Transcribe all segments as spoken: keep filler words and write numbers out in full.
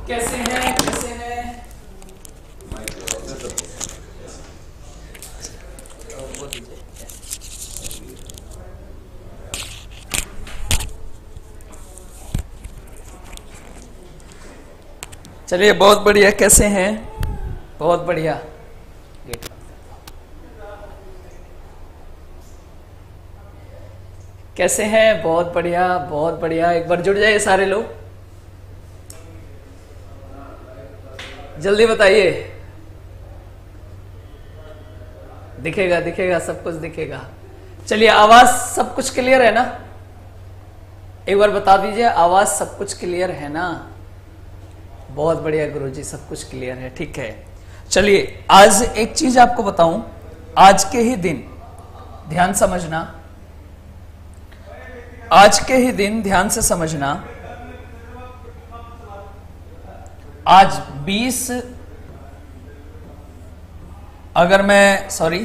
कैसे हैं कैसे हैं? चलिए बहुत बढ़िया। कैसे हैं? बहुत बढ़िया। कैसे हैं? बहुत बढ़िया बहुत बढ़िया। एक बार जुड़ जाइए सारे लोग, जल्दी बताइए। दिखेगा दिखेगा सब कुछ दिखेगा। चलिए, आवाज सब कुछ क्लियर है ना? एक बार बता दीजिए, आवाज सब कुछ क्लियर है ना? बहुत बढ़िया गुरुजी, सब कुछ क्लियर है। ठीक है, चलिए आज एक चीज आपको बताऊं। आज के ही दिन ध्यान समझना, आज के ही दिन ध्यान से समझना। आज बीस, अगर मैं सॉरी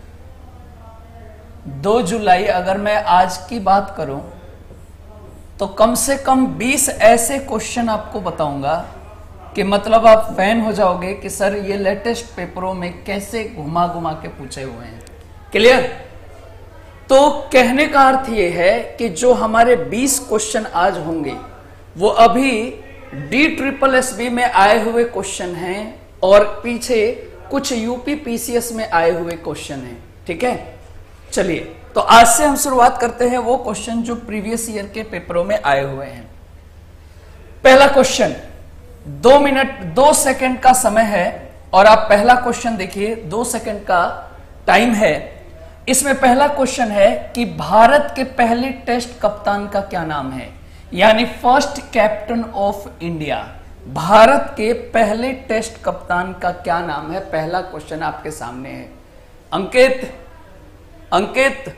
दो जुलाई अगर मैं आज की बात करूं तो कम से कम बीस ऐसे क्वेश्चन आपको बताऊंगा कि मतलब आप फैन हो जाओगे कि सर ये लेटेस्ट पेपरों में कैसे घुमा घुमा के पूछे हुए हैं। क्लियर? तो कहने का अर्थ ये है कि जो हमारे बीस क्वेश्चन आज होंगे वो अभी डी ट्रिपल एस बी में आए हुए क्वेश्चन हैं और पीछे कुछ यूपी पीसीएस में आए हुए क्वेश्चन हैं। ठीक है, चलिए तो आज से हम शुरुआत करते हैं वो क्वेश्चन जो प्रीवियस ईयर के पेपरों में आए हुए हैं। पहला क्वेश्चन, दो मिनट दो सेकंड का समय है और आप पहला क्वेश्चन देखिए, दो सेकंड का टाइम है। इसमें पहला क्वेश्चन है कि भारत के पहले टेस्ट कप्तान का क्या नाम है, यानी first captain of India. Bharat के पहले टेस्ट कप्तान का क्या नाम है? पहला क्वेश्चन आपके सामने है। अंकित अंकित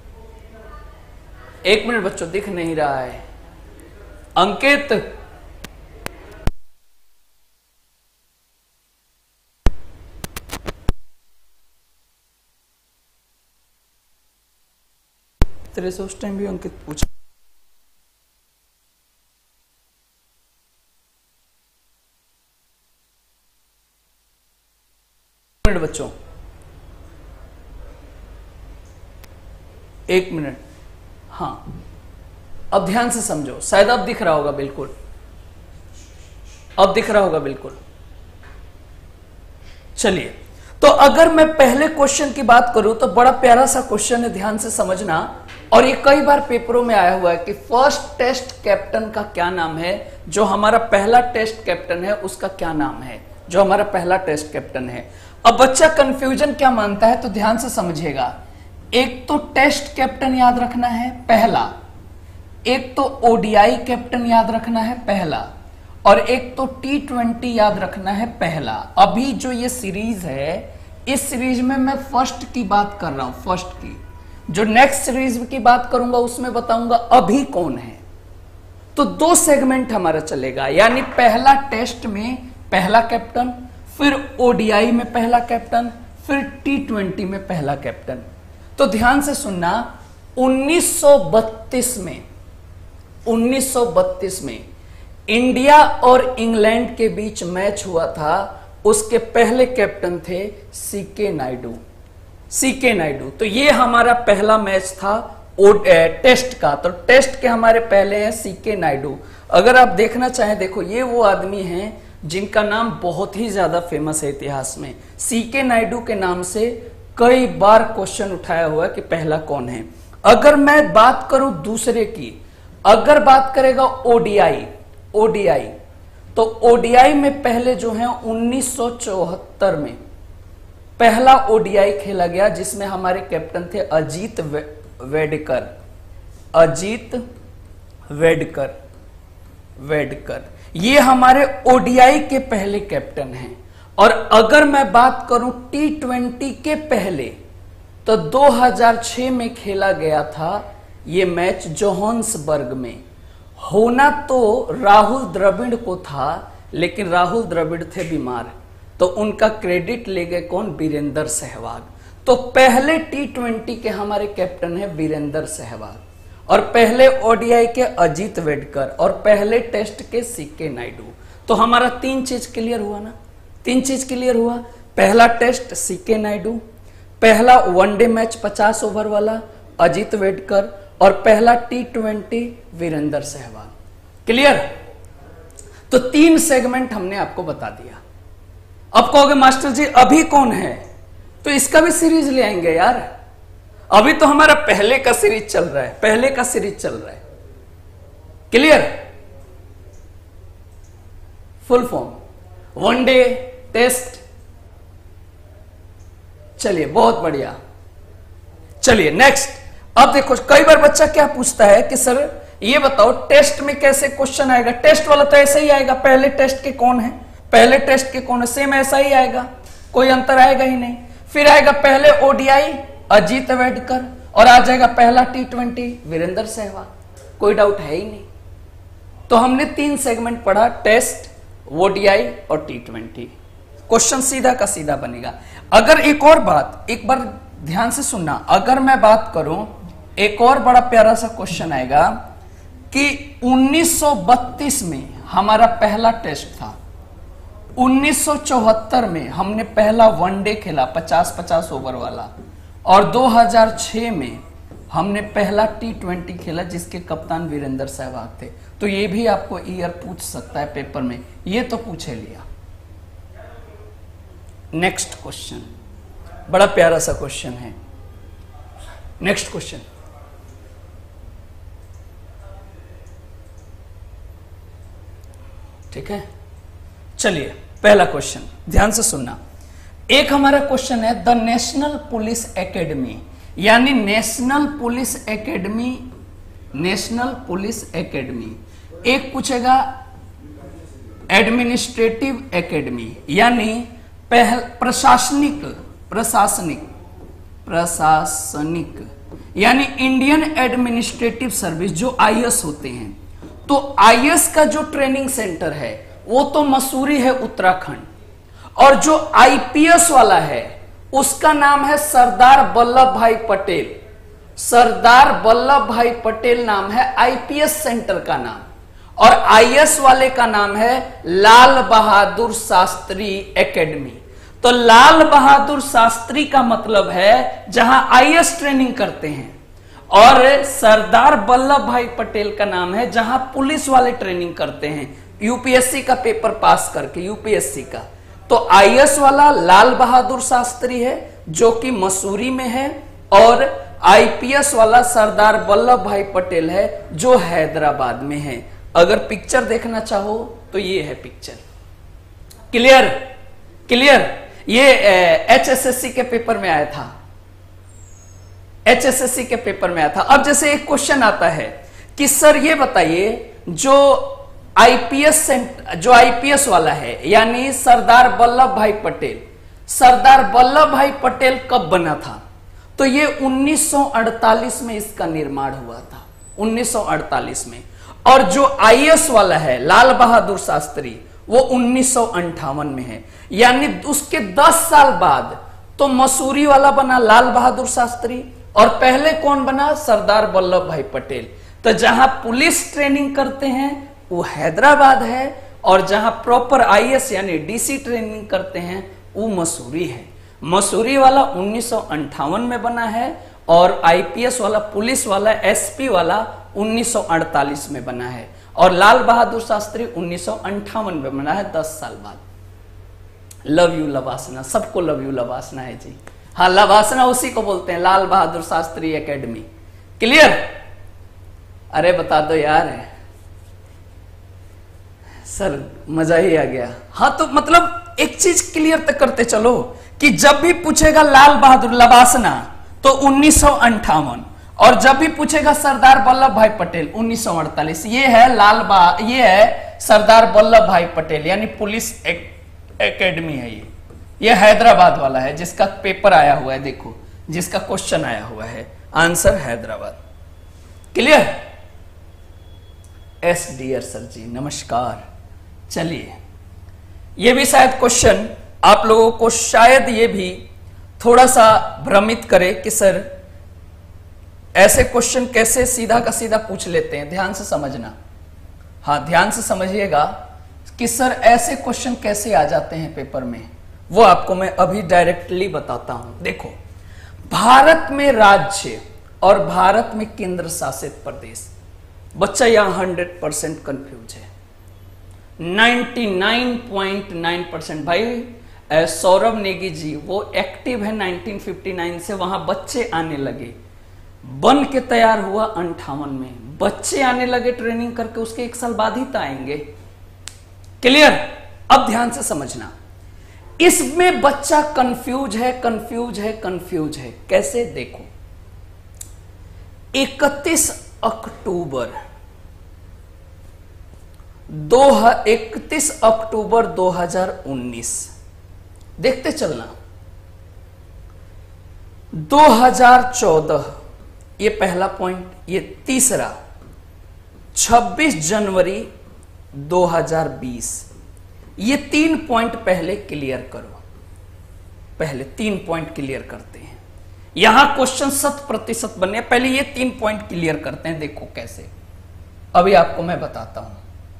एक मिनट बच्चों, दिख नहीं रहा है। अंकित तेरे से उस टाइम भी अंकित पूछा। मिनट बच्चों, एक मिनट। हाँ, अब ध्यान से समझो, शायद अब दिख रहा होगा। बिल्कुल अब दिख रहा होगा बिल्कुल। चलिए, तो अगर मैं पहले क्वेश्चन की बात करूं तो बड़ा प्यारा सा क्वेश्चन है, ध्यान से समझना। और ये कई बार पेपरों में आया हुआ है कि फर्स्ट टेस्ट कैप्टन का क्या नाम है। जो हमारा पहला टेस्ट कैप्टन है उसका क्या नाम है, जो हमारा पहला टेस्ट कैप्टन है। अब बच्चा कंफ्यूजन क्या मानता है, तो ध्यान से समझिएगा। एक तो टेस्ट कैप्टन याद रखना है पहला, एक तो ओडीआई कैप्टन याद रखना है पहला, और एक तो टी ट्वेंटी याद रखना है पहला। अभी जो ये सीरीज है, इस सीरीज में मैं फर्स्ट की बात कर रहा हूं, फर्स्ट की। जो नेक्स्ट सीरीज की बात करूंगा उसमें बताऊंगा अभी कौन है। तो दो सेगमेंट हमारा चलेगा, यानी पहला टेस्ट में पहला कैप्टन, फिर ओडीआई में पहला कैप्टन, फिर टी ट्वेंटी में पहला कैप्टन। तो ध्यान से सुनना, उन्नीस सौ बत्तीस में उन्नीस सौ बत्तीस में इंडिया और इंग्लैंड के बीच मैच हुआ था, उसके पहले कैप्टन थे सीके नायडू। सीके नायडू। तो ये हमारा पहला मैच था ओ, ए, टेस्ट का। तो टेस्ट के हमारे पहले हैं सीके नायडू। अगर आप देखना चाहें, देखो ये वो आदमी हैं जिनका नाम बहुत ही ज्यादा फेमस है इतिहास में। सीके नायडू के नाम से कई बार क्वेश्चन उठाया हुआ कि पहला कौन है। अगर मैं बात करूं दूसरे की, अगर बात करेगा ओडीआई, ओडीआई तो ओडीआई में पहले जो है उन्नीस सौ चौहत्तर में पहला ओडीआई खेला गया, जिसमें हमारे कैप्टन थे अजीत वे, वेडकर अजीत वेडकर वेडकर ये हमारे ओडीआई के पहले कैप्टन हैं। और अगर मैं बात करूं टी ट्वेंटी के पहले, तो दो हज़ार छह में खेला गया था ये मैच जोहान्सबर्ग में। होना तो राहुल द्रविड़ को था, लेकिन राहुल द्रविड़ थे बीमार, तो उनका क्रेडिट ले गए कौन? वीरेंद्र सहवाग। तो पहले टी ट्वेंटी के हमारे कैप्टन है वीरेंद्र सहवाग, और पहले ओडीआई के अजीत वेडकर, और पहले टेस्ट के सीके नायडू। तो हमारा तीन चीज क्लियर हुआ ना, तीन चीज क्लियर हुआ। पहला टेस्ट सीके नायडू, पहला वनडे मैच पचास ओवर वाला अजीत वेडकर, और पहला T twenty Virender Sehwag. Clear? तो तीन सेगमेंट हमने आपको बता दिया। अब कहोगे मास्टर जी अभी कौन है, तो इसका भी सीरीज ले आएंगे यार। अभी तो हमारा पहले का सीरीज चल रहा है, पहले का सीरीज चल रहा है। Clear? Full form one day test. चलिए बहुत बढ़िया। चलिए नेक्स्ट। अब देखो कई बार बच्चा क्या पूछता है कि सर ये बताओ टेस्ट में कैसे क्वेश्चन आएगा। टेस्ट वाला तो ऐसे ही आएगा, पहले टेस्ट के कौन है, पहले टेस्ट के कौन है, सेम ऐसा ही आएगा, कोई अंतर आएगा ही नहीं। फिर आएगा पहले ओडीआई अजीत वेडकर, और आ जाएगा पहला टी ट्वेंटी वीरेंद्र सहवाग। कोई डाउट है ही नहीं। तो हमने तीन सेगमेंट पढ़ा, टेस्ट, ओडीआई और टी ट्वेंटी। क्वेश्चन सीधा का सीधा बनेगा। अगर एक और बात, एक बार ध्यान से सुनना, अगर मैं बात करूं, एक और बड़ा प्यारा सा क्वेश्चन आएगा कि उन्नीस सौ बत्तीस में हमारा पहला टेस्ट था, उन्नीस सौ चौहत्तर में हमने पहला वनडे खेला पचास पचास ओवर वाला, और दो हज़ार छह में हमने पहला टी ट्वेंटी खेला जिसके कप्तान वीरेंद्र सहवाग थे। तो ये भी आपको ईयर पूछ सकता है पेपर में, ये तो पूछे लिया। नेक्स्ट क्वेश्चन, बड़ा प्यारा सा क्वेश्चन है। नेक्स्ट क्वेश्चन, ठीक है। चलिए पहला क्वेश्चन ध्यान से सुनना। एक हमारा क्वेश्चन है द नेशनल पुलिस एकेडमी, यानी national police academy, national police academy. एक पूछेगा एडमिनिस्ट्रेटिव एकेडमी, यानी पहल प्रशासनिक, प्रशासनिक, प्रशासनिक, यानी इंडियन एडमिनिस्ट्रेटिव सर्विस, जो आईएएस होते हैं। तो आईएएस का जो ट्रेनिंग सेंटर है वो तो मसूरी है, उत्तराखंड, और जो आईपीएस वाला है उसका नाम है सरदार वल्लभ भाई पटेल। सरदार वल्लभ भाई पटेल नाम है आईपीएस सेंटर का नाम, और आईएएस वाले का नाम है लाल बहादुर शास्त्री एकेडमी। तो लाल बहादुर शास्त्री का मतलब है जहां आईएएस ट्रेनिंग करते हैं, और सरदार वल्लभ भाई पटेल का नाम है जहां पुलिस वाले ट्रेनिंग करते हैं, यूपीएससी का पेपर पास करके, यूपीएससी का। तो आईएएस वाला लाल बहादुर शास्त्री है जो कि मसूरी में है, और आईपीएस वाला सरदार वल्लभ भाई पटेल है जो हैदराबाद में है। अगर पिक्चर देखना चाहो तो ये है पिक्चर। क्लियर? क्लियर? ये एचएसएससी के पेपर में आया था, एचएसएससी के पेपर में आया था। अब जैसे एक क्वेश्चन आता है कि सर ये बताइए जो आईपीएस सेंटर, जो आईपीएस वाला है यानी सरदार वल्लभ भाई पटेल, सरदार वल्लभ भाई पटेल कब बना था? तो ये उन्नीस सौ अड़तालीस में इसका निर्माण हुआ था, उन्नीस सौ अड़तालीस में। और जो आईएएस वाला है लाल बहादुर शास्त्री वो उन्नीस सौ अंठावन में है, यानी उसके दस साल बाद तो मसूरी वाला बना लाल बहादुर शास्त्री, और पहले कौन बना? सरदार वल्लभ भाई पटेल। तो जहां पुलिस ट्रेनिंग करते हैं वो हैदराबाद है, और जहां प्रॉपर आईएएस यानी डीसी ट्रेनिंग करते हैं वो मसूरी है। मसूरी वाला उन्नीस सौ अंठावन में बना है, और आईपीएस वाला, पुलिस वाला, एसपी वाला उन्नीस सौ अड़तालीस में बना है, और लाल बहादुर शास्त्री उन्नीस सौ अंठावन में बना है, दस साल बाद। लव यू लवासना, सबको लव यू लवासना है जी। हाँ, लवासना उसी को बोलते हैं, लाल बहादुर शास्त्री एकेडमी। क्लियर? अरे बता दो यार, सर मजा ही आ गया। हाँ, तो मतलब एक चीज क्लियर तक करते चलो कि जब भी पूछेगा लाल बहादुर लवासना तो उन्नीस सौ अंठावन, और जब भी पूछेगा सरदार वल्लभ भाई पटेल उन्नीस सौ अड़तालीस। ये है लाल बहा ये है सरदार वल्लभ भाई पटेल यानी पुलिस एक, एकेडमी है। ये ये हैदराबाद वाला है जिसका पेपर आया हुआ है, देखो जिसका क्वेश्चन आया हुआ है, answer Hyderabad. Clear? Yes dear sir ji नमस्कार। चलिए, ये भी शायद क्वेश्चन आप लोगों को शायद ये भी थोड़ा सा भ्रमित करे कि सर ऐसे क्वेश्चन कैसे सीधा का सीधा पूछ लेते हैं। ध्यान से समझना, हाँ ध्यान से समझिएगा। कि सर ऐसे क्वेश्चन कैसे आ जाते हैं पेपर में, वो आपको मैं अभी डायरेक्टली बताता हूं। देखो, भारत में राज्य और भारत में केंद्र शासित प्रदेश, बच्चा यहां हंड्रेड परसेंट कंफ्यूज है। निन्यानवे पॉइंट नौ परसेंट भाई सौरभ नेगी जी वो एक्टिव है नाइनटीन फिफ्टी नाइन से, वहां बच्चे आने लगे, बन के तैयार हुआ अंठावन में, बच्चे आने लगे ट्रेनिंग करके, उसके एक साल बाद ही तो आएंगे। क्लियर? अब ध्यान से समझना, इसमें बच्चा कंफ्यूज है, कंफ्यूज है, कंफ्यूज है। कैसे? देखो, इकतीस अक्टूबर दो इकतीस अक्टूबर दो हजार उन्नीस, देखते चलना, दो हजार चौदह, ये पहला पॉइंट, ये तीसरा, छब्बीस जनवरी दो हजार बीस, ये तीन पॉइंट पहले क्लियर करो, पहले तीन पॉइंट क्लियर करते हैं। यहां क्वेश्चन शत प्रतिशत बने, पहले ये तीन पॉइंट क्लियर करते हैं। देखो कैसे, अभी आपको मैं बताता हूं,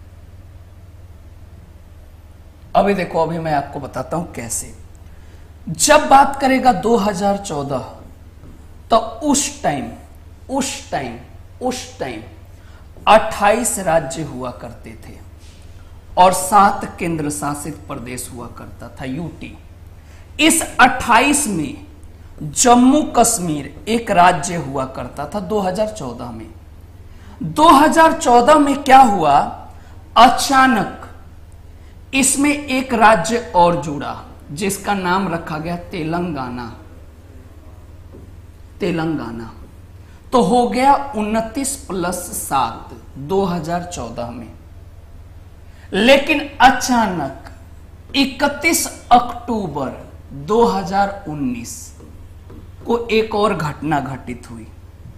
अभी देखो, अभी मैं आपको बताता हूं कैसे। जब बात करेगा दो हजार चौदह, तो उस टाइम उस टाइम उस टाइम अट्ठाईस राज्य हुआ करते थे और सात केंद्र शासित प्रदेश हुआ करता था, यूटी। इस अट्ठाईस में जम्मू कश्मीर एक राज्य हुआ करता था दो हजार चौदह में। दो हजार चौदह में क्या हुआ, अचानक इसमें एक राज्य और जुड़ा जिसका नाम रखा गया तेलंगाना। तेलंगाना तो हो गया उनतीस प्लस सात दो हजार चौदह में। लेकिन अचानक इकतीस अक्टूबर दो हजार उन्नीस को एक और घटना घटित हुई।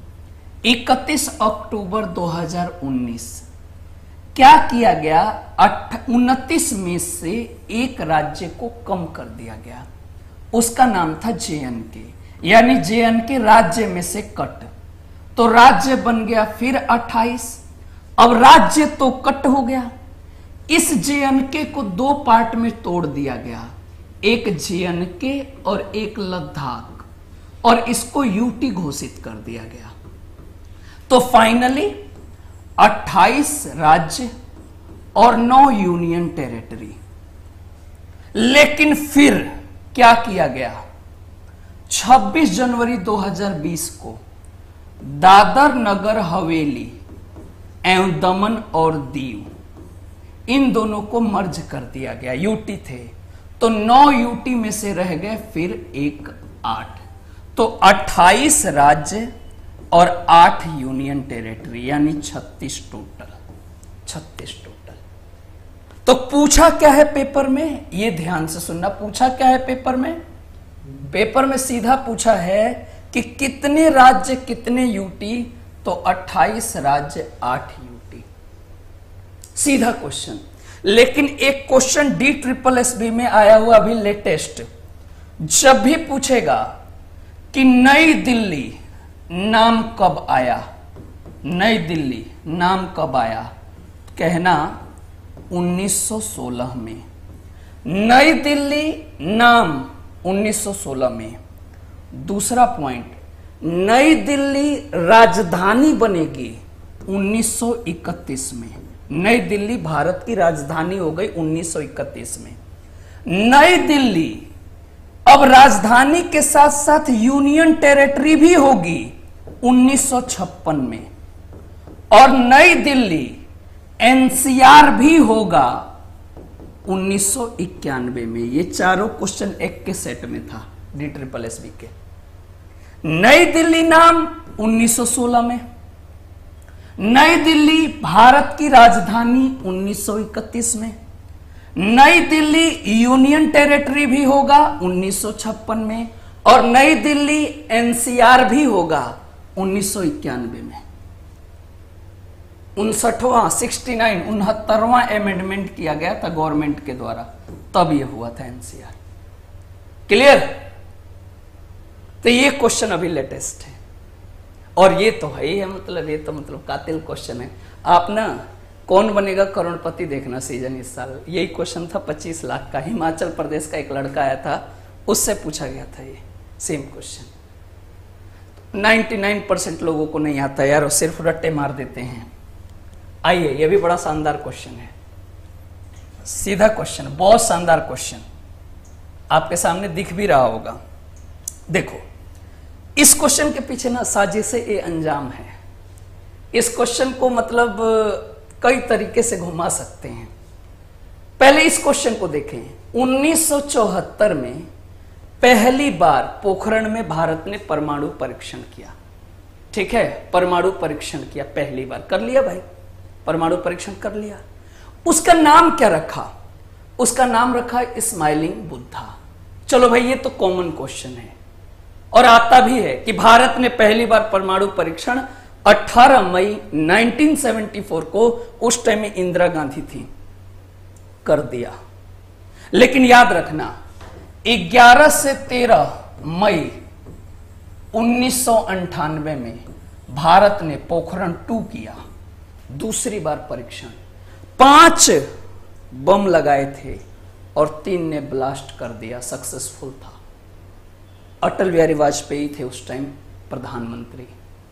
इकतीस अक्टूबर दो हजार उन्नीस क्या किया गया, उनतीस में से एक राज्य को कम कर दिया गया, उसका नाम था जे एन के, यानी जे एन के राज्य में से कट, तो राज्य बन गया फिर अट्ठाईस। अब राज्य तो कट हो गया, इस जे एन के को दो पार्ट में तोड़ दिया गया, एक जे एन के और एक लद्दाख, और इसको यूटी घोषित कर दिया गया। तो फाइनली अट्ठाईस राज्य और नौ यूनियन टेरिटरी। लेकिन फिर क्या किया गया, छब्बीस जनवरी दो हजार बीस को दादर नगर हवेली एवं दमन और दीव, इन दोनों को मर्ज कर दिया गया। यूटी थे तो नौ यूटी में से रह गए फिर एक आठ, तो अट्ठाईस राज्य और आठ यूनियन टेरिटरी, यानी छत्तीस टोटल, छत्तीस टोटल। तो पूछा क्या है पेपर में, ये ध्यान से सुनना, पूछा क्या है पेपर में, पेपर में सीधा पूछा है कि कितने राज्य कितने यूटी, तो अट्ठाईस राज्य आठ यूटी, सीधा क्वेश्चन। लेकिन एक question D triple S B में आया हुआ अभी लेटेस्ट, जब भी पूछेगा कि नई दिल्ली नाम कब आया, नई दिल्ली नाम कब आया, कहना उन्नीस सौ सोलह में। नई दिल्ली नाम उन्नीस सौ सोलह में। दूसरा पॉइंट, नई दिल्ली राजधानी बनेगी उन्नीस सौ इकतीस में। नई दिल्ली भारत की राजधानी हो गई उन्नीस सौ इकतीस में। नई दिल्ली अब राजधानी के साथ साथ यूनियन टेरिटरी भी होगी उन्नीस सौ छप्पन में, और नई दिल्ली एनसीआर भी होगा उन्नीस सौ इक्यानवे में। ये चारों क्वेश्चन एक के सेट में था डी ट्रिपल एस बी के। नई दिल्ली नाम उन्नीस सौ सोलह में, नई दिल्ली भारत की राजधानी उन्नीस सौ इकतीस में, नई दिल्ली यूनियन टेरिटरी भी होगा उन्नीस सौ छप्पन में, और नई दिल्ली एनसीआर भी होगा उन्नीस सौ इक्यानवे में। उनसठवां सिक्सटी नाइन उनहत्तरवां अमेंडमेंट किया गया था गवर्नमेंट के द्वारा, तब यह हुआ था एनसीआर। क्लियर? तो ये क्वेश्चन अभी लेटेस्ट है, और ये तो है ही है, मतलब ये तो मतलब कातिल क्वेश्चन है। आप ना कौन बनेगा करोड़पति देखना सीजन इस साल, यही क्वेश्चन था पच्चीस लाख का। हिमाचल प्रदेश का एक लड़का आया था, उससे पूछा गया था ये सेम क्वेश्चन। निन्यानवे परसेंट लोगों को नहीं आता यार, वो सिर्फ रट्टे मार देते हैं। आइए, ये भी बड़ा शानदार क्वेश्चन है, सीधा क्वेश्चन, बहुत शानदार क्वेश्चन, आपके सामने दिख भी रहा होगा। देखो, इस क्वेश्चन के पीछे ना साजिशे ए अंजाम है। इस क्वेश्चन को मतलब कई तरीके से घुमा सकते हैं। पहले इस क्वेश्चन को देखें। उन्नीस सौ चौहत्तर में पहली बार पोखरण में भारत ने परमाणु परीक्षण किया। ठीक है, परमाणु परीक्षण किया पहली बार, कर लिया भाई, परमाणु परीक्षण कर लिया। उसका नाम क्या रखा? उसका नाम रखा स्माइलिंग बुद्धा। चलो भाई, ये तो कॉमन क्वेश्चन है और आता भी है कि भारत ने पहली बार परमाणु परीक्षण अठारह मई उन्नीस सौ चौहत्तर को, उस टाइम में इंदिरा गांधी थी, कर दिया। लेकिन याद रखना, ग्यारह से तेरह मई उन्नीस सौ अंठानवे में भारत ने पोखरण टू किया, दूसरी बार परीक्षण। पांच बम लगाए थे और तीन ने ब्लास्ट कर दिया, सक्सेसफुल था। अटल बिहारी वाजपेयी थे उस टाइम प्रधानमंत्री,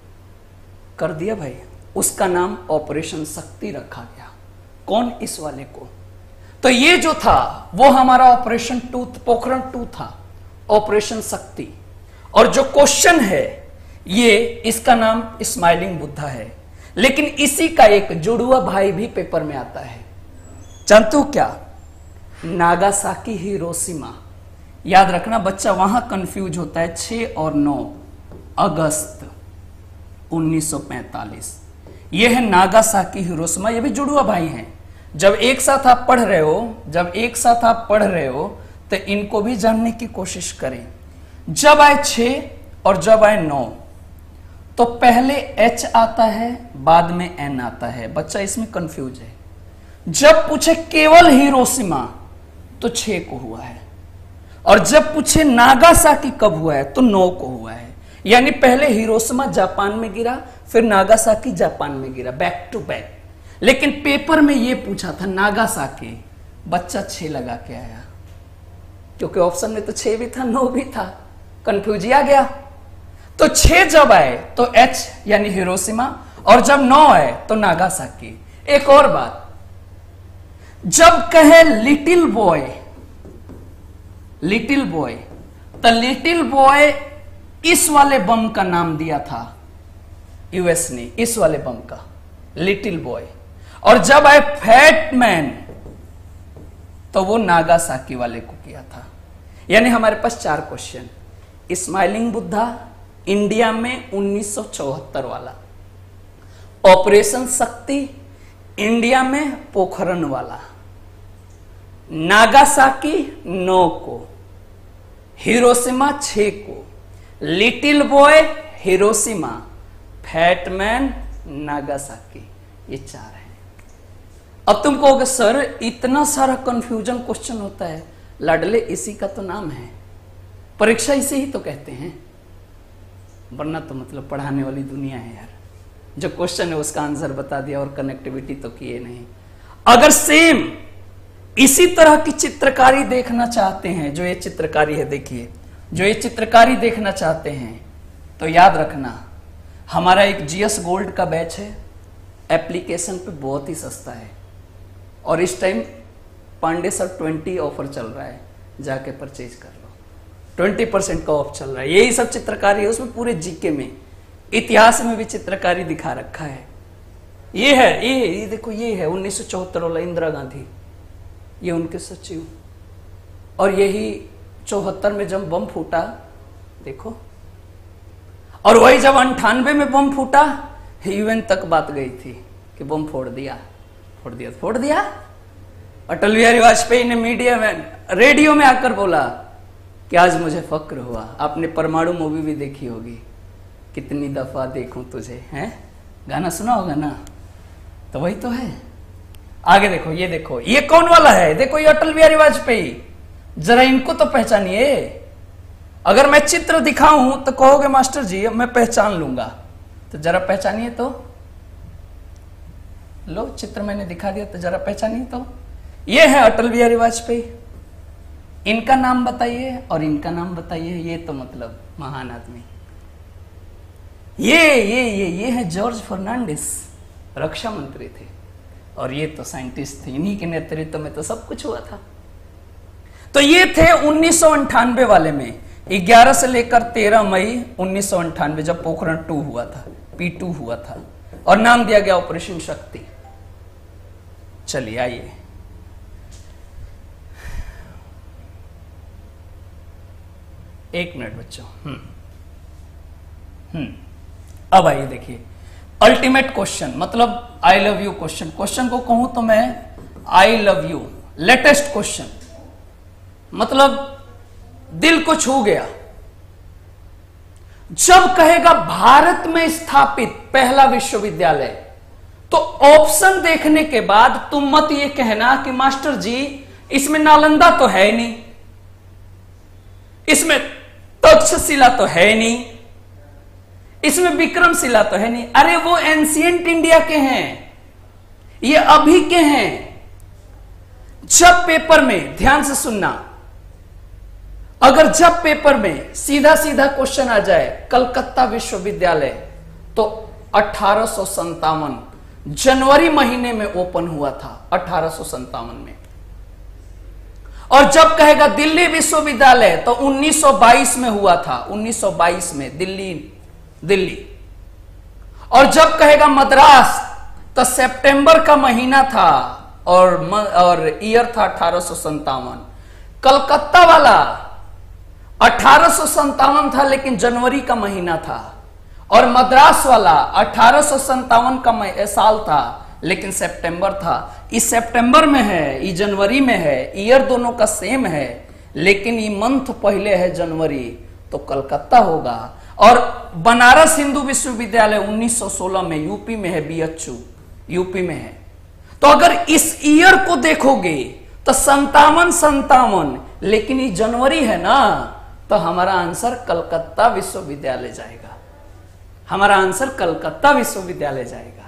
कर दिया भाई। उसका नाम ऑपरेशन शक्ति रखा गया। कौन? इस वाले को। तो ये जो था वो हमारा ऑपरेशन टू, पोखरण टू था, ऑपरेशन शक्ति। और जो क्वेश्चन है ये, इसका नाम स्माइलिंग बुद्धा है। लेकिन इसी का एक जुड़वा भाई भी पेपर में आता है, जानते हो क्या? Nagasaki Hiroshima. याद रखना बच्चा, वहां कंफ्यूज होता है। छह और नौ अगस्त उन्नीस सौ पैंतालीस, यह है नागासाकी हिरोशिमा। ये भी जुड़वा भाई हैं। जब एक साथ आप पढ़ रहे हो जब एक साथ आप पढ़ रहे हो तो इनको भी जानने की कोशिश करें। जब आए छह और जब आए नौ, तो पहले एच आता है, बाद में एन आता है। बच्चा इसमें कंफ्यूज है। जब पूछे केवल हिरोशिमा तो छह को हुआ है, और जब पूछे नागासाकी कब हुआ है तो नौ को हुआ है। यानी पहले हिरोशिमा जापान में गिरा, फिर नागासाकी जापान में गिरा, बैक टू बैक। लेकिन पेपर में यह पूछा था नागासाकी, बच्चा छह लगा के आया, क्योंकि ऑप्शन में तो छह भी था, नौ भी था, कंफ्यूज आ गया। तो छह जब आए तो एच यानी हिरोशिमा, और जब नौ आए तो नागासाकी। एक और बात, जब कहे लिटिल बॉय, लिटिल बॉय, तो लिटिल बॉय इस वाले बम का नाम दिया था यूएस ने, इस वाले बम का लिटिल बॉय। और जब आए फैट मैन तो वो नागासाकी वाले को किया था। यानी हमारे पास चार क्वेश्चन, स्माइलिंग बुद्धा इंडिया में उन्नीस सौ चौहत्तर वाला, ऑपरेशन शक्ति इंडिया में पोखरण वाला, नागासाकी नौ को, हिरोशिमा छह को, little boy Hiroshima, fat man Nagasaki, ये चार है। अब तुम कहोगे सर इतना सारा कंफ्यूजन क्वेश्चन होता है, लाडले इसी का तो नाम है, परीक्षा इसे ही तो कहते हैं, वरना तो मतलब पढ़ाने वाली दुनिया है यार। जो क्वेश्चन है उसका आंसर बता दिया और कनेक्टिविटी तो किए नहीं। अगर सेम इसी तरह की चित्रकारी देखना चाहते हैं, जो ये चित्रकारी है, देखिए जो ये चित्रकारी देखना चाहते हैं, तो याद रखना हमारा एक जीएस गोल्ड का बैच है, एप्लीकेशन पे बहुत ही सस्ता है, और इस time Pandey sir twenty offer चल रहा है, जाके परचेज कर लो, ट्वेंटी परसेंट का ऑफ चल रहा है। यही सब चित्रकारी है, उसमें पूरे जीके में, इतिहास में भी चित्रकारी दिखा रखा है। ये है, ये ये देखो, ये है उन्नीस सौ चौहत्तर वाला इंदिरा गांधी, ये उनके सचिव, और यही चौहत्तर में जब बम फूटा, देखो, और वही जब अंठानवे में बम फूटा, यूएन तक बात गई थी कि बम फोड़ दिया, फोड़ दिया फोड़ दिया। अटल बिहारी वाजपेयी ने मीडिया में, रेडियो में आकर बोला कि आज मुझे फक्र हुआ। आपने परमाणु मूवी भी देखी होगी, कितनी दफा देखूं तुझे, हैं? गाना सुना होगा ना, तो वही तो है। आगे देखो, ये देखो, ये कौन वाला है? देखो, ये अटल बिहारी वाजपेयी। जरा इनको तो पहचानिए। अगर मैं चित्र दिखाऊं तो कहोगे मास्टर जी मैं पहचान लूंगा, तो जरा पहचानिए तो। लो चित्र मैंने दिखा दिया तो जरा पहचानिए। तो ये है अटल बिहारी वाजपेयी, इनका नाम बताइए और इनका नाम बताइए। ये तो मतलब महान आदमी। ये ये ये ये है जॉर्ज फर्नांडिस, रक्षा मंत्री थे, और ये तो साइंटिस्ट थे। इन्हीं के नेतृत्व में तो सब कुछ हुआ था। तो ये थे उन्नीस सौ अंठानवे वाले में, ग्यारह से लेकर तेरह मई उन्नीस सौ अंठानवे, जब पोखरण टू हुआ था, पी टू हुआ था, और नाम दिया गया ऑपरेशन शक्ति। चलिए आइए, एक मिनट बच्चों। हम्म हम्म अब आइए देखिए, अल्टीमेट क्वेश्चन, मतलब I love you question. Question को कहूं तो मैं I love you, latest question, मतलब दिल को छू गया। जब कहेगा भारत में स्थापित पहला विश्वविद्यालय, तो ऑप्शन देखने के बाद तुम मत ये कहना कि मास्टर जी इसमें नालंदा तो है नहीं, इसमें तक्षशिला तो है नहीं, इसमें विक्रमशिला तो है नहीं। अरे वो एंशिएंट इंडिया के हैं, ये अभी के हैं। जब पेपर में, ध्यान से सुनना, अगर जब पेपर में सीधा सीधा क्वेश्चन आ जाए कलकत्ता विश्वविद्यालय, तो अठारह सौ संतावन जनवरी महीने में ओपन हुआ था, अठारह सौ संतावन में। और जब कहेगा दिल्ली विश्वविद्यालय, तो उन्नीस सौ बाईस में हुआ था, उन्नीस सौ बाईस में दिल्ली दिल्ली और जब कहेगा मद्रास, तो सितंबर का महीना था और और ईयर था अठारह सौ संतावन। कलकत्ता वाला अठारह सौ संतावन था, लेकिन जनवरी का महीना था, और मद्रास वाला अठारह सौ संतावन का साल था, लेकिन सितंबर था। इस सितंबर में है, ये जनवरी में है, ईयर दोनों का सेम है, लेकिन ये मंथ पहले है जनवरी, तो कलकत्ता होगा। और बनारस हिंदू विश्वविद्यालय उन्नीस सौ सोलह में यूपी में है, बीएचयू यूपी में है। तो अगर इस ईयर को देखोगे तो संतावन संतावन, लेकिन ये जनवरी है ना, तो हमारा आंसर कलकत्ता विश्वविद्यालय जाएगा, हमारा आंसर कलकत्ता विश्वविद्यालय जाएगा।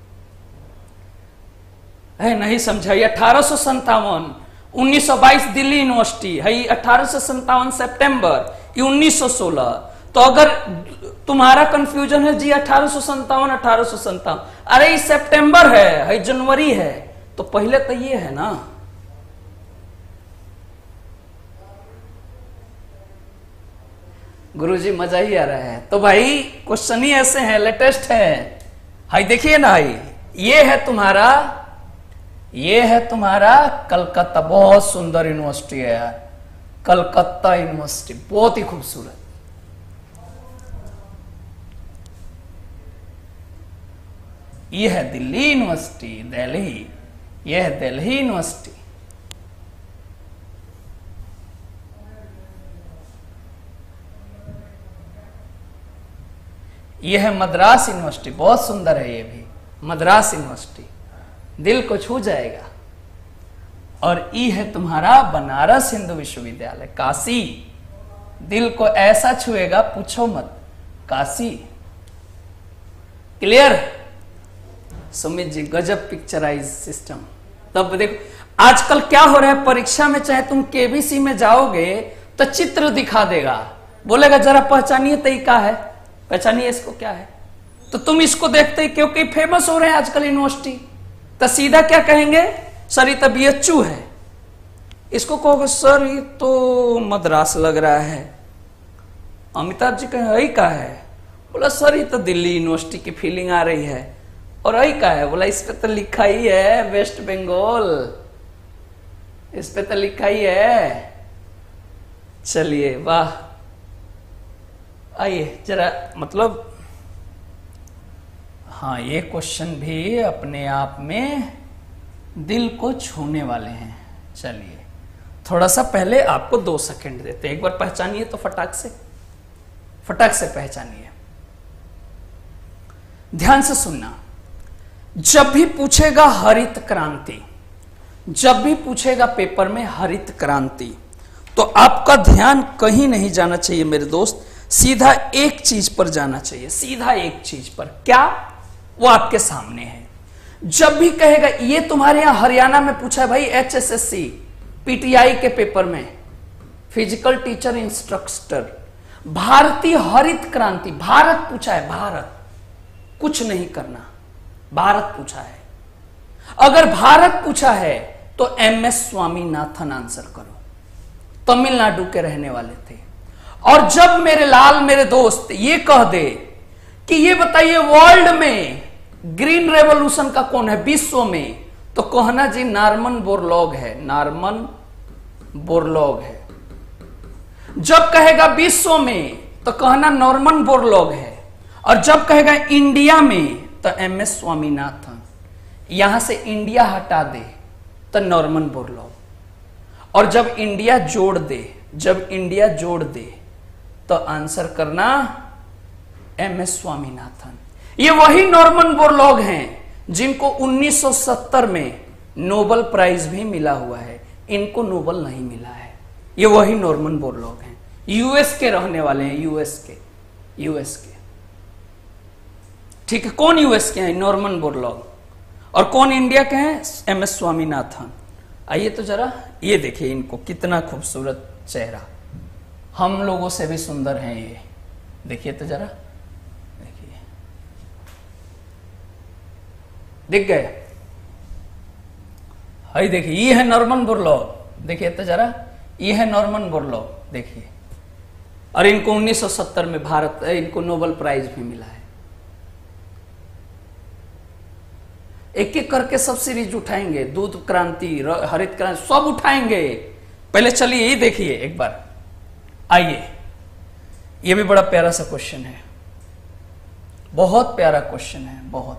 है नहीं समझा? अठारह सौ संतावन, उन्नीस सौ बाईस दिल्ली यूनिवर्सिटी है, अठारह सौ संतावन सितंबर, ये उन्नीस सौ सोलह। तो अगर तुम्हारा कंफ्यूजन है जी अठारह सौ संतावन अठारह सौ संतावन, अरे ये सितंबर है, है जनवरी है, तो पहले तो ये है ना। गुरुजी मजा ही आ रहा है। तो भाई क्वेश्चन ही ऐसे हैं, लेटेस्ट है। हाई देखिए ना, हाई ये है तुम्हारा, ये है तुम्हारा कलकत्ता, बहुत सुंदर यूनिवर्सिटी है यार, कलकत्ता यूनिवर्सिटी बहुत ही खूबसूरत। ये है दिल्ली यूनिवर्सिटी, दिल्ली, ये है दिल्ली यूनिवर्सिटी। ये है मद्रास यूनिवर्सिटी, बहुत सुंदर है ये भी, मद्रास यूनिवर्सिटी, दिल को छू जाएगा। और ये है तुम्हारा बनारस हिंदू विश्वविद्यालय, काशी, दिल को ऐसा छुएगा पूछो मत, काशी। क्लियर? सुमित जी गजब पिक्चराइज सिस्टम। तब देखो आजकल क्या हो रहा है, परीक्षा में चाहे तुम केबीसी में जाओगे तो चित्र दिखा देगा, बोलेगा जरा पहचानिए तो क्या है, पहचानिए इसको क्या है, तो तुम इसको देखते ही, क्योंकि फेमस हो रहे हैं आजकल यूनिवर्सिटी, तो सीधा क्या कहेंगे, सर ये तो बीएचयू है। इसको कहोगे सर ये तो मद्रास लग रहा है। अमिताभ जी कहें यही का है, बोला सर ये तो दिल्ली यूनिवर्सिटी की फीलिंग आ रही है। और यही का है, बोला इस पे तो लिखा ही है वेस्ट बंगाल, इस पे तो लिखा ही है। चलिए वाह, आइए जरा, मतलब हाँ ये क्वेश्चन भी अपने आप में दिल को छूने वाले हैं। चलिए थोड़ा सा पहले आपको दो सेकंड देते हैं, एक बार पहचानिए तो फटाक से, फटाक से पहचानिए, ध्यान से सुनना। जब भी पूछेगा हरित क्रांति, जब भी पूछेगा पेपर में हरित क्रांति, तो आपका ध्यान कहीं नहीं जाना चाहिए मेरे दोस्त, सीधा एक चीज पर जाना चाहिए, सीधा एक चीज पर। क्या? वो आपके सामने है। जब भी कहेगा, ये तुम्हारे यहां हरियाणा में पूछा है भाई, H S S C PTI के पेपर में, फिजिकल टीचर इंस्ट्रक्टर, भारतीय हरित क्रांति, भारत पूछा है, भारत, कुछ नहीं करना, भारत पूछा है। अगर भारत पूछा है तो एम एस स्वामीनाथन आंसर करो, तमिलनाडु के रहने वाले थे। और जब मेरे लाल मेरे दोस्त ये कह दे कि ये बताइए वर्ल्ड में ग्रीन रेवोल्यूशन का कौन है विश्व में, तो कहना जी नॉर्मन बोरलॉग है, नॉर्मन बोरलॉग है। जब कहेगा विश्व में तो कहना नॉर्मन बोरलॉग है, और जब कहेगा इंडिया में तो एम एस स्वामीनाथन। यहां से इंडिया हटा दे तो नॉर्मन बोरलॉग, और जब इंडिया जोड़ दे, जब इंडिया जोड़ दे तो आंसर करना एम एस स्वामीनाथन। ये वही नॉर्मन बोरलॉग हैं जिनको उन्नीस सौ सत्तर में नोबेल प्राइज भी मिला हुआ है, इनको नोबेल नहीं मिला है। ये वही नॉर्मन बोरलॉग हैं, यूएस के रहने वाले हैं, यूएस के, यूएस के, ठीक है। कौन यूएस के हैं? Norman Borlaug. और कौन इंडिया के हैं? M S Swaminathan. आइए तो जरा ये देखिए इनको, कितना खूबसूरत चेहरा, हम लोगों से भी सुंदर हैं ये, देखिए तो जरा, देखिए, दिख गए? हाय देखिए, ये है नॉर्मन बोरलॉग, देखिए तो जरा, ये है नॉर्मन बोरलॉग, देखिए। और इनको उन्नीस सौ सत्तर में भारत, इनको नोबेल प्राइज भी मिला है। एक एक करके सब सीरीज उठाएंगे, दूध क्रांति, हरित क्रांति, सब उठाएंगे। पहले चलिए ये देखिए एक बार, आइए, ये भी बड़ा प्यारा सा क्वेश्चन है, बहुत प्यारा क्वेश्चन है, बहुत।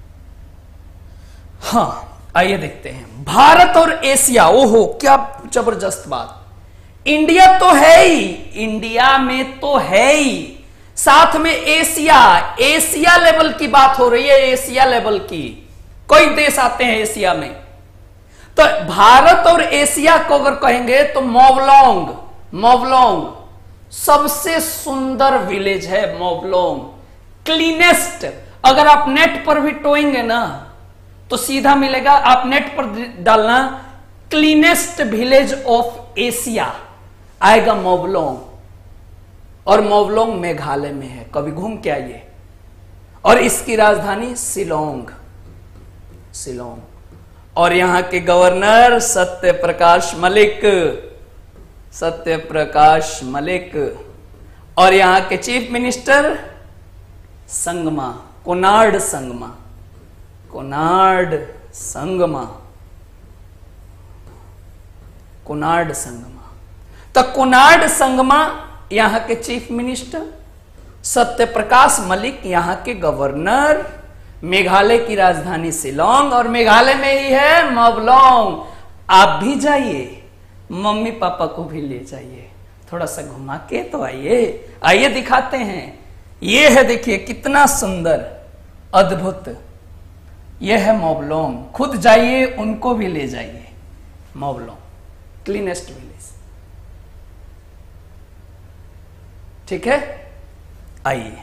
हाँ आइए देखते हैं, भारत और एशिया, ओहो क्या जबरदस्त बात। इंडिया तो है ही, इंडिया में तो है ही, साथ में एशिया, एशिया लेवल की बात हो रही है, एशिया लेवल की। कई देश आते हैं एशिया में, तो भारत और एशिया को अगर कहेंगे तो मोवलोंग, मोवलोंग सबसे सुंदर विलेज है, मोवलोंग क्लीनेस्ट। अगर आप नेट पर भी टोएंगे ना तो सीधा मिलेगा, आप नेट पर डालना क्लीनेस्ट विलेज ऑफ एशिया, आएगा मोवलोंग। और मोवलोंग मेघालय में है, कभी घूम के आइए। और इसकी राजधानी शिलोंग, शिलोंग। और यहां के गवर्नर सत्य प्रकाश मलिक, सत्य प्रकाश मलिक। और यहां के chief minister Sangma, Conrad Sangma, Conrad Sangma, Conrad Sangma. तो कोनार्ड संगमा यहां के चीफ मिनिस्टर, सत्य प्रकाश मलिक यहां के गवर्नर, मेघालय की राजधानी शिलोंग, और मेघालय में ही है मोवलोंग। आप भी जाइए, मम्मी पापा को भी ले जाइए, थोड़ा सा घुमा के तो आइए, आइए दिखाते हैं। ये है देखिए कितना सुंदर, अद्भुत, ये है मोवलोंग। खुद जाइए, उनको भी ले जाइए, मोवलोंग क्लीनेस्ट विलेज, ठीक है। आइए,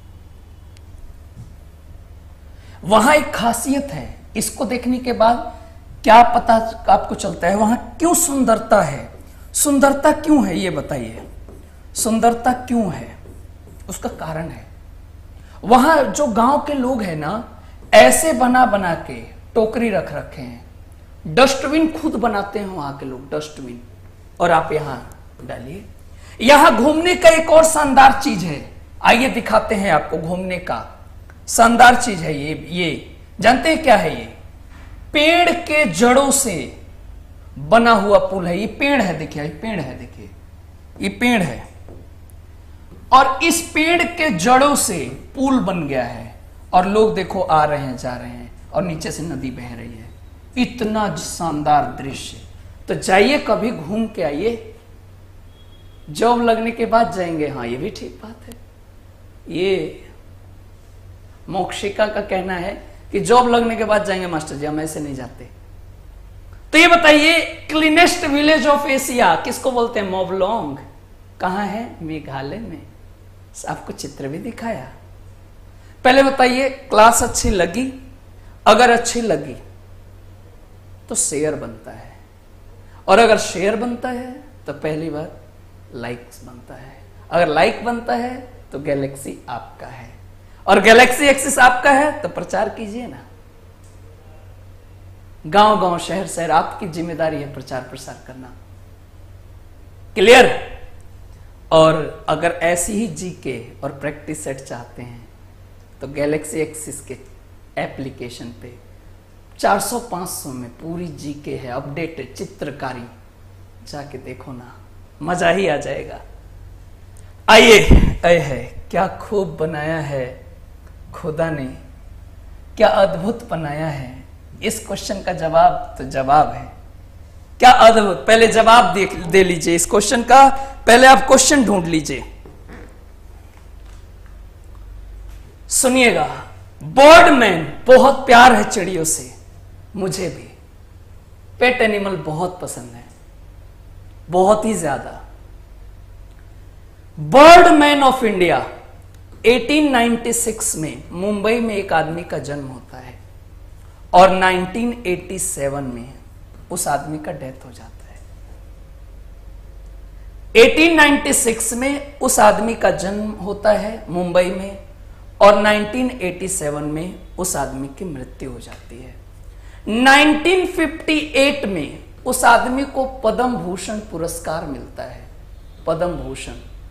वहां एक खासियत है, इसको देखने के बाद क्या पता आपको चलता है वहां क्यों सुंदरता है। सुंदरता क्यों है ये बताइए, सुंदरता क्यों है? उसका कारण है, वहां जो गांव के लोग हैं ना, ऐसे बना बना के टोकरी रख रखे हैं, डस्टबिन खुद बनाते हैं वहां के लोग, डस्टबिन। और आप यहां डालिए। यहां घूमने का एक और शानदार चीज है, आइए दिखाते हैं आपको घूमने का शानदार चीज है। ये ये जानते हैं क्या है? ये पेड़ के जड़ों से बना हुआ पुल है। ये पेड़ है, देखिए ये पेड़ है, देखिए ये पेड़ है, और इस पेड़ के जड़ों से पुल बन गया है। और लोग देखो आ रहे हैं, जा रहे हैं, और नीचे से नदी बह रही है। इतना शानदार दृश्य। तो जाइए, कभी घूम के आइए, जॉब लगने के बाद जाएंगे। हाँ ये भी ठीक बात है। ये मोक्षिका का कहना है कि जॉब लगने के बाद जाएंगे मास्टर जी, हम ऐसे नहीं जाते। तो ये बताइए, क्लीनेस्ट विलेज ऑफ एशिया किसको बोलते हैं? मोवलोंग। कहां है? मेघालय में। आपको चित्र भी दिखाया। पहले बताइए, क्लास अच्छी लगी? अगर अच्छी लगी तो शेयर बनता है, और अगर शेयर बनता है तो पहली बार लाइक्स बनता है, अगर लाइक बनता है तो गैलेक्सी आपका है, और गैलेक्सी एक्सिस आपका है तो प्रचार कीजिए ना। गांव गांव शहर शहर आपकी जिम्मेदारी है प्रचार प्रसार करना। क्लियर? और अगर ऐसी ही जीके और प्रैक्टिस सेट चाहते हैं तो गैलेक्सी एक्सिस के एप्लीकेशन पे चार सौ पाँच सौ में पूरी जीके है, अपडेटेड चित्रकारी, जाके देखो ना, मजा ही आ जाएगा। आइए, अय है क्या खूब बनाया है खुदा ने, क्या अद्भुत बनाया है। इस क्वेश्चन का जवाब तो जवाब है, क्या अद्भुत। पहले जवाब दे, दे लीजिए इस क्वेश्चन का, पहले आप क्वेश्चन ढूंढ लीजिए। सुनिएगा, बर्डमैन, बहुत प्यार है चिड़ियों से, मुझे भी पेट एनिमल बहुत पसंद है, बहुत ही ज्यादा। बर्डमैन ऑफ इंडिया अठारह सौ छियानवे में मुंबई में एक आदमी का जन्म होता है और उन्नीस सौ सत्तासी में उस आदमी का डेथ हो जाता है। अठारह सौ छियानवे में उस आदमी का जन्म होता है मुंबई में, और उन्नीस सौ सत्तासी में उस आदमी की मृत्यु हो जाती है। उन्नीस सौ अट्ठावन में उस आदमी को पद्म भूषण पुरस्कार मिलता है। पद्म भूषण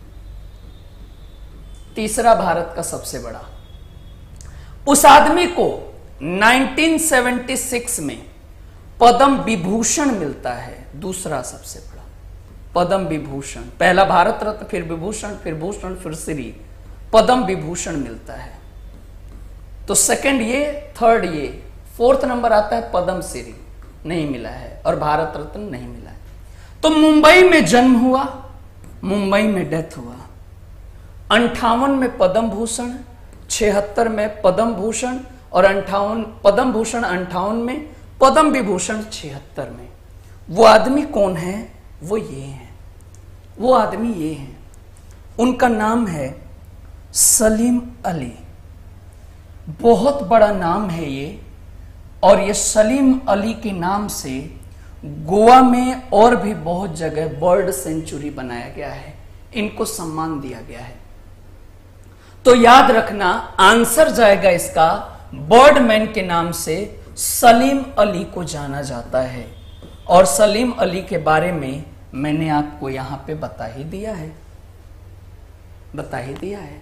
तीसरा भारत का सबसे बड़ा। उस आदमी को उन्नीस सौ छिहत्तर में पद्म विभूषण मिलता है, दूसरा सबसे बड़ा पद्म विभूषण। पहला भारत रत्न, फिर विभूषण, फिर भूषण, फिर श्री, पद्म विभूषण मिलता है। तो सेकंड ये, थर्ड ये, फोर्थ नंबर आता है पद्म श्री, नहीं मिला है, और भारत रत्न नहीं मिला है। तो मुंबई में जन्म हुआ, मुंबई में डेथ हुआ। अंठावन में पद्म भूषण, छिहत्तर में पद्म भूषण, और अंठावन पद्म भूषण अंठावन में, पद्म विभूषण छिहत्तर में। वो आदमी कौन है? वो ये है, वो आदमी ये है, उनका नाम है सलीम अली। बहुत बड़ा नाम है ये, और ये सलीम अली के नाम से गोवा में और भी बहुत जगह बर्ड सेंचुरी बनाया गया है, इनको सम्मान दिया गया है। तो याद रखना, आंसर जाएगा इसका, बर्डमैन के नाम से सलीम अली को जाना जाता है, और सलीम अली के बारे में मैंने आपको यहां पे बता ही दिया है, बता ही दिया है।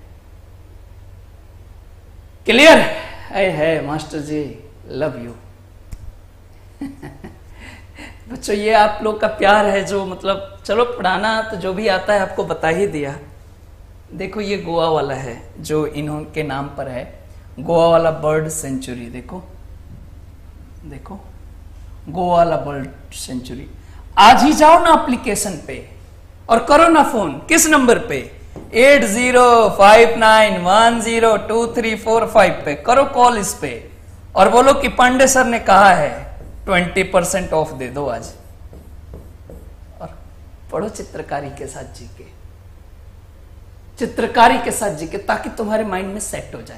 क्लियर है, है मास्टर जी, लव यू। बच्चों, ये आप लोग का प्यार है, जो मतलब चलो पढ़ाना तो जो भी आता है आपको बता ही दिया। देखो ये गोवा वाला है जो इन्होंने नाम पर है, गोवा वाला बर्ड सेंचुरी। देखो देखो गोवा वाला बर्ड सेंचुरी। आज ही जाओ ना एप्लीकेशन पे और करो ना फोन। किस नंबर पे? Eight zero five nine one zero two three four five पे करो कॉल इस पे, और बोलो कि पांडे सर ने कहा है ट्वेंटी परसेंट ऑफ दे दो आज, और पढ़ो चित्रकारी के साथ जी के, चित्रकारी के साथ जी के, ताकि तुम्हारे माइंड में सेट हो जाए।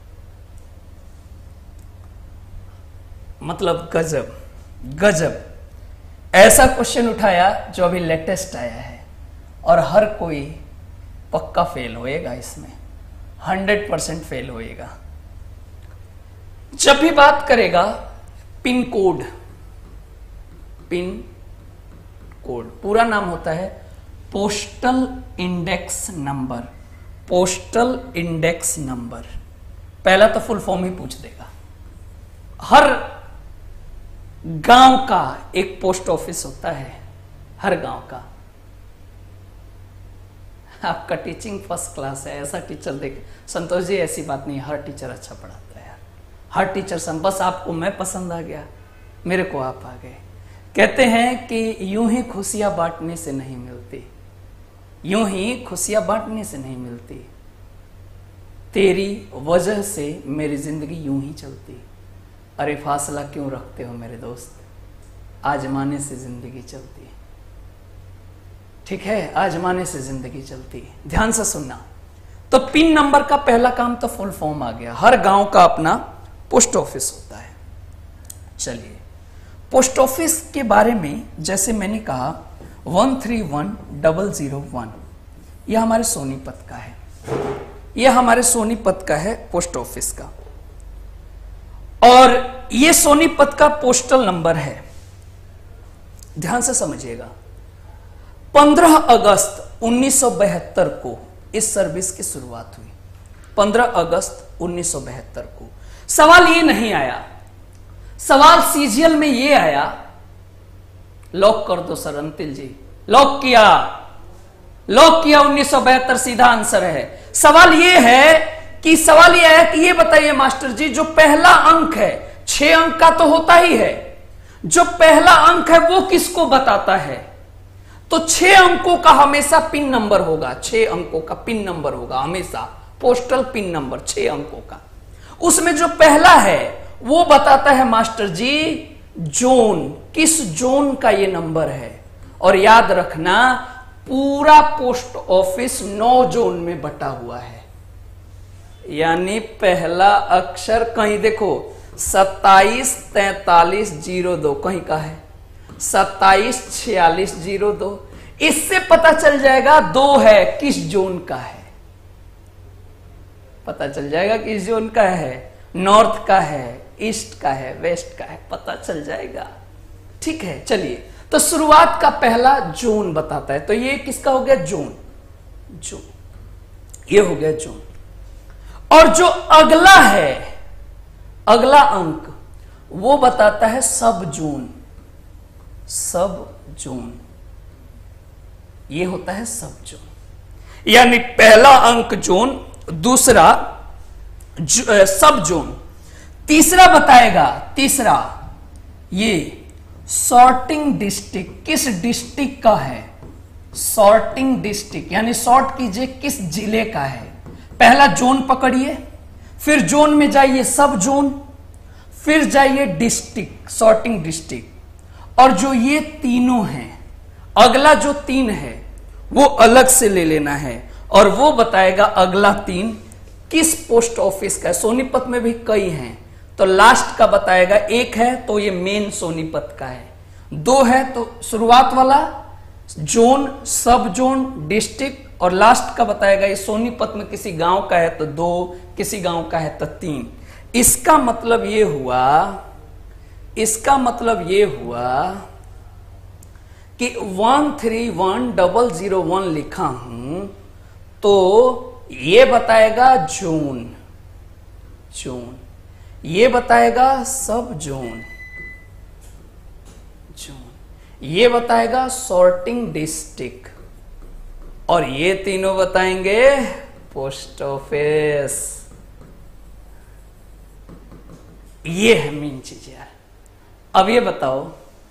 मतलब गजब गजब ऐसा क्वेश्चन उठाया जो अभी लेटेस्ट आया है, और हर कोई पक्का फेल होएगा इसमें, हंड्रेड परसेंट फेल होएगा। जब भी बात करेगा पिन कोड, पिन कोड पूरा नाम होता है postal index number, postal index number. पहला तो फुल फॉर्म ही पूछ देगा। हर गांव का एक पोस्ट ऑफिस होता है, हर गांव का। आपका टीचिंग फर्स्ट क्लास है, ऐसा टीचर देख संतोष जी, ऐसी बात नहीं, हर टीचर अच्छा पढ़ाता है यार, हर टीचर सम, बस आपको मैं पसंद आ गया, मेरे को आप आ गए। कहते हैं कि यूं ही खुशियां बांटने से नहीं मिलती, यूं ही खुशियां बांटने से नहीं मिलती, तेरी वजह से मेरी जिंदगी यूं ही चलती। अरे फासला क्यों रखते हो मेरे दोस्त, आजमाने से जिंदगी चलती। ठीक है, आजमाने से जिंदगी चलती है। ध्यान से सुनना। तो पिन नंबर का पहला काम तो फुल फॉर्म आ गया। हर गांव का अपना पोस्ट ऑफिस होता है। चलिए, पोस्ट ऑफिस के बारे में जैसे मैंने कहा one three one double zero one, यह हमारे सोनीपत का है, यह हमारे सोनीपत का है पोस्ट ऑफिस का, और यह सोनीपत का पोस्टल नंबर है। ध्यान से समझिएगा, पंद्रह अगस्त उन्नीस सौ बहत्तर को इस सर्विस की शुरुआत हुई। पंद्रह अगस्त उन्नीस सौ बहत्तर को। सवाल ये नहीं आया, सवाल सीजीएल में ये आया, लॉक कर दो सर अंतिल जी, लॉक किया, लॉक किया, उन्नीस सौ बहत्तर सीधा आंसर है। सवाल ये है कि सवाल ये है कि ये बताइए मास्टर जी, जो पहला अंक है, छह अंक का तो होता ही है, जो पहला अंक है वो किसको बताता है? तो छह अंकों का हमेशा पिन नंबर होगा, छह अंकों का पिन नंबर होगा हमेशा, पोस्टल पिन नंबर छह अंकों का। उसमें जो पहला है वो बताता है मास्टर जी जोन, किस जोन का ये नंबर है। और याद रखना पूरा पोस्ट ऑफिस नौ जोन में बटा हुआ है, यानी पहला अक्षर कहीं देखो सत्ताईस तैतालीस जीरो दो कहीं का है, सत्ताईस छियालीस जीरो दो, इससे पता चल जाएगा दो है किस जोन का है, पता चल जाएगा किस जोन का है, नॉर्थ का है, ईस्ट का है, वेस्ट का है, पता चल जाएगा। ठीक है, चलिए, तो शुरुआत का पहला जोन बताता है, तो ये किसका हो गया? जोन, जोन, ये हो गया जोन। और जो अगला है, अगला अंक वो बताता है सब जोन, सब जोन, ये होता है सब जोन, यानी पहला अंक जोन, दूसरा जो, सब जोन, तीसरा बताएगा, तीसरा ये सॉर्टिंग डिस्ट्रिक्ट, किस डिस्ट्रिक्ट का है, सॉर्टिंग डिस्ट्रिक्ट, यानी सॉर्ट कीजिए किस जिले का है। पहला जोन पकड़िए, फिर जोन में जाइए सब जोन, फिर जाइए डिस्ट्रिक्ट, सॉर्टिंग डिस्ट्रिक्ट, और जो ये तीनों हैं, अगला जो तीन है वो अलग से ले लेना है, और वो बताएगा अगला तीन किस पोस्ट ऑफिस का है। सोनीपत में भी कई हैं, तो लास्ट का बताएगा, एक है तो ये मेन सोनीपत का है, दो है तो शुरुआत वाला जोन, सब जोन, डिस्ट्रिक्ट, और लास्ट का बताएगा ये सोनीपत में किसी गांव का है तो दो, किसी गांव का है तो तीन। इसका मतलब ये हुआ, इसका मतलब ये हुआ कि one three one double zero one लिखा हूं तो ये बताएगा जोन, जोन, ये बताएगा सब जोन, जोन, ये बताएगा सॉर्टिंग डिस्ट्रिक्ट, और ये तीनों बताएंगे पोस्ट ऑफिस। ये है मेन चीज यार। अब ये बताओ,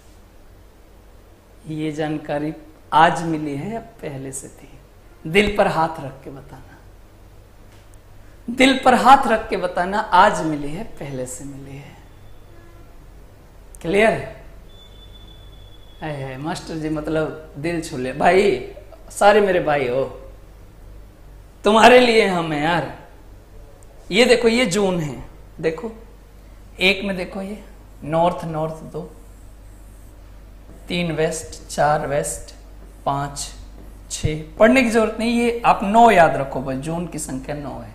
ये जानकारी आज मिली है या पहले से थी? दिल पर हाथ रख के बताना, दिल पर हाथ रख के बताना, आज मिली है पहले से मिली है? क्लियर है? है मास्टर जी मतलब दिल छू ले भाई, सारे मेरे भाई हो, तुम्हारे लिए हम हैं यार। ये देखो ये जोन है, देखो एक में देखो ये नॉर्थ, नॉर्थ दो, तीन वेस्ट, चार वेस्ट, पांच, छह, पढ़ने की जरूरत नहीं, ये आप नौ याद रखो बस, जोन की संख्या नौ है।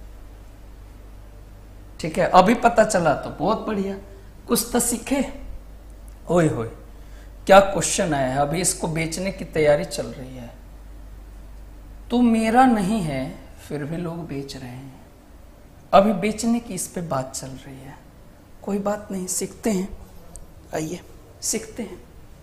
ठीक है, अभी पता चला तो बहुत बढ़िया, कुछ तो सीखे। ओए होए क्या क्वेश्चन आया है, अभी इसको बेचने की तैयारी चल रही है, तो मेरा नहीं है फिर भी लोग बेच रहे हैं, अभी बेचने की इस पे बात चल रही है। कोई बात नहीं, सीखते हैं, आइए सीखते हैं।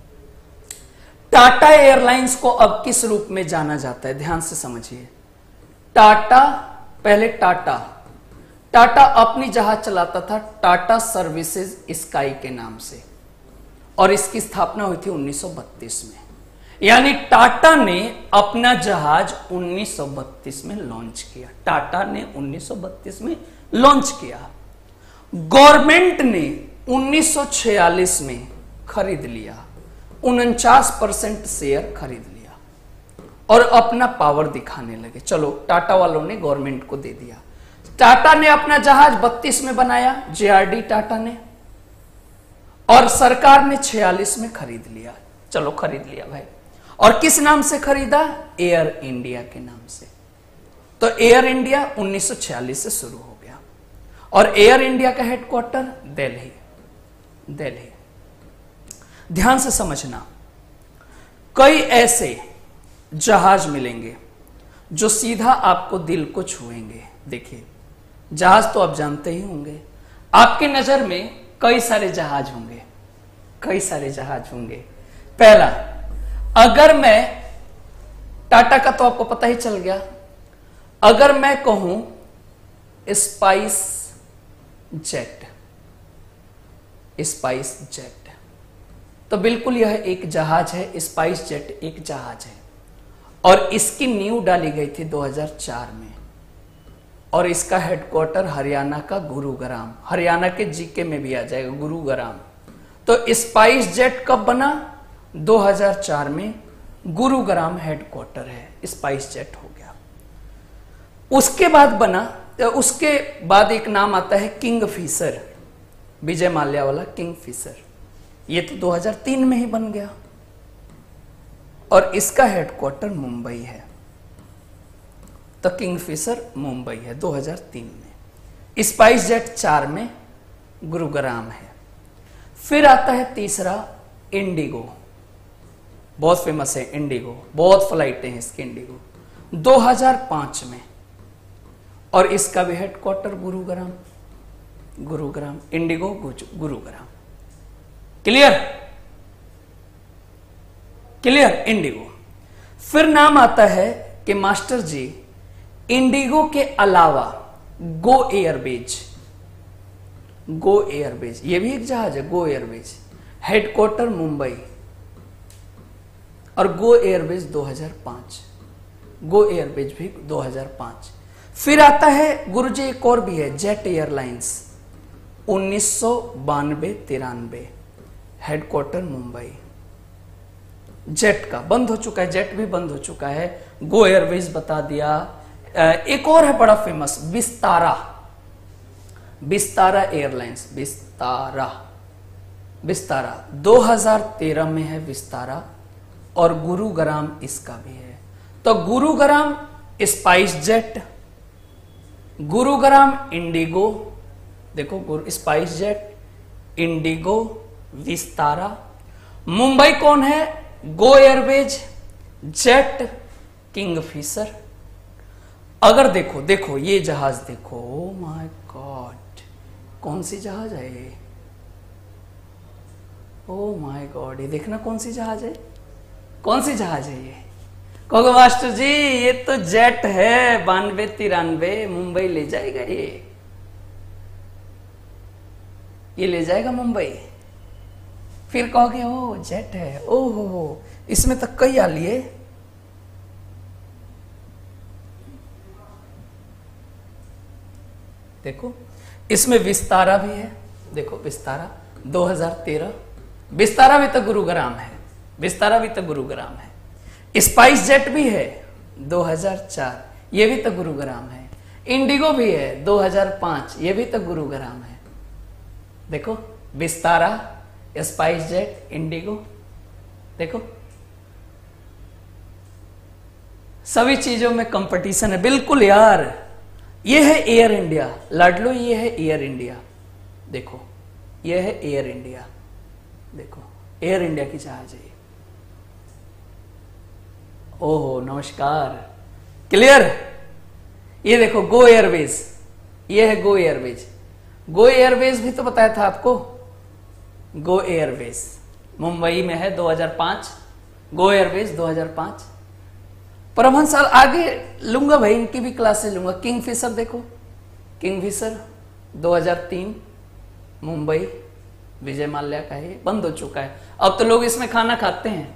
टाटा एयरलाइंस को अब किस रूप में जाना जाता है? ध्यान से समझिए। टाटा, पहले टाटा टाटा अपनी जहाज चलाता था टाटा सर्विसेज स्काई के नाम से, और इसकी स्थापना हुई थी उन्नीस सौ बत्तीस में, यानी टाटा ने अपना जहाज उन्नीस सौ बत्तीस में लॉन्च किया। टाटा ने उन्नीस सौ बत्तीस में लॉन्च किया। गवर्नमेंट ने उन्नीस सौ छियालीस में खरीद लिया, उनचास परसेंट शेयर खरीद लिया और अपना पावर दिखाने लगे। चलो टाटा वालों ने गवर्नमेंट को दे दिया। टाटा ने अपना जहाज बत्तीस में बनाया, जेआरडी टाटा ने, और सरकार ने छियालीस में खरीद लिया। चलो खरीद लिया भाई। और किस नाम से खरीदा? एयर इंडिया के नाम से। तो एयर इंडिया उन्नीस सौ छियालीस से शुरू हो गया। और एयर इंडिया का हेडक्वार्टर दिल्ली, दिल्ली। ध्यान से समझना, कई ऐसे जहाज मिलेंगे जो सीधा आपको दिल को छुएंगे। देखिए, जहाज तो आप जानते ही होंगे, आपकी नजर में कई सारे जहाज होंगे, कई सारे जहाज होंगे। पहला, अगर मैं, टाटा का तो आपको पता ही चल गया, अगर मैं कहूं स्पाइस जेट, स्पाइस जेट, तो बिल्कुल यह एक जहाज है। स्पाइस जेट एक जहाज है और इसकी नींव डाली गई थी दो हज़ार चार में और इसका हेडक्वार्टर हरियाणा का गुरुग्राम, हरियाणा के जीके में भी आ जाएगा गुरुग्राम। तो स्पाइस जेट कब बना? दो हज़ार चार में। गुरुग्राम हेडक्वार्टर है, स्पाइस जेट हो गया। उसके बाद बना, तो उसके बाद एक नाम आता है किंग फिशर, विजय माल्या वाला किंग फिशर। ये तो दो हज़ार तीन में ही बन गया और इसका हेडक्वार्टर मुंबई है। तो किंगफिशर मुंबई है दो हज़ार तीन में। स्पाइस जेट चार में, गुरुग्राम है। फिर आता है तीसरा इंडिगो, बहुत फेमस है इंडिगो, बहुत फ्लाइटें हैं इसके इंडिगो, दो हज़ार पाँच में। और इसका भी headquarter Gurugram, Gurugram, IndiGo Gurugram. Clear? Clear? IndiGo. फिर नाम आता है कि मास्टर जी, इंडिगो के अलावा गो एयरवेज, गो एयरवेज ये भी एक जहाज है, गो एयरवेज, हेडक्वार्टर मुंबई और गो एयरवेज दो हज़ार पाँच, गो एयरवेज भी दो हज़ार पाँच। फिर आता है गुरुजी, एक और भी है, जेट एयरलाइंस, उन्नीस सौ बानवे तिरानवे, हेडक्वार्टर मुंबई। जेट का बंद हो चुका है, जेट भी बंद हो चुका है। गो एयरवेज बता दिया। एक और है बड़ा फेमस, विस्तारा, विस्तारा एयरलाइंस, विस्तारा, विस्तारा दो हज़ार तेरह में है विस्तारा और गुरुग्राम इसका भी है। तो गुरुग्राम स्पाइस जेट, गुरुग्राम इंडिगो, देखो स्पाइस जेट, इंडिगो, विस्तारा। मुंबई कौन है? गो एयरवेज, जेट, किंगफिशर। अगर देखो देखो ये जहाज देखो, ओ माय गॉड, कौन सी जहाज है ये? ओ माय गॉड, ये देखना कौन सी जहाज है, कौन सी जहाज है ये? कहोगे मास्टर जी ये तो जेट है, बानवे तिरानवे, मुंबई ले जाएगा ये, ये ले जाएगा मुंबई। फिर कहोगे ओ जेट है, ओ हो हो, इसमें तो कई आ लिए। देखो इसमें विस्तारा भी है, देखो विस्तारा दो हज़ार तेरह, विस्तारा भी तो गुरुग्राम है, विस्तारा भी तो गुरुग्राम है। स्पाइस जेट भी है दो हज़ार चार, ये भी तो गुरुग्राम है। इंडिगो भी है दो हज़ार पाँच, ये भी तो गुरुग्राम है। देखो विस्तारा, स्पाइस जेट, इंडिगो, देखो सभी चीजों में कंपटीशन है। बिल्कुल यार, ये है एयर इंडिया, लाडलो ये है एयर इंडिया, देखो ये है एयर इंडिया, देखो एयर इंडिया की जहाज है। ओहो नमस्कार, क्लियर? ये देखो गो एयरवेज, ये है गो एयरवेज, गो एयरवेज भी तो बताया था आपको, गो एयरवेज मुंबई में है दो हज़ार पाँच, गो एयरवेज दो हज़ार पाँच। परमहंस साल आगे लूंगा भाई, इनकी भी क्लासेस लूंगा। किंगफिशर देखो, किंगफिशर दो हज़ार तीन, मुंबई, विजय माल्या का है, बंद हो चुका है। अब तो लोग इसमें खाना खाते हैं।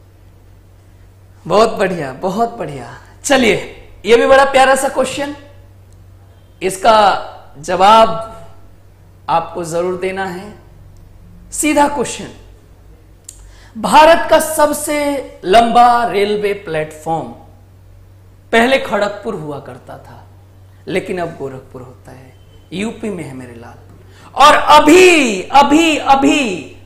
बहुत बढ़िया, बहुत बढ़िया। चलिए, ये भी बड़ा प्यारा सा क्वेश्चन, इसका जवाब आपको जरूर देना है। सीधा क्वेश्चन, भारत का सबसे लंबा रेलवे प्लेटफॉर्म पहले खड़गपुर हुआ करता था, लेकिन अब गोरखपुर होता है, यूपी में है मेरे लाल। और अभी अभी अभी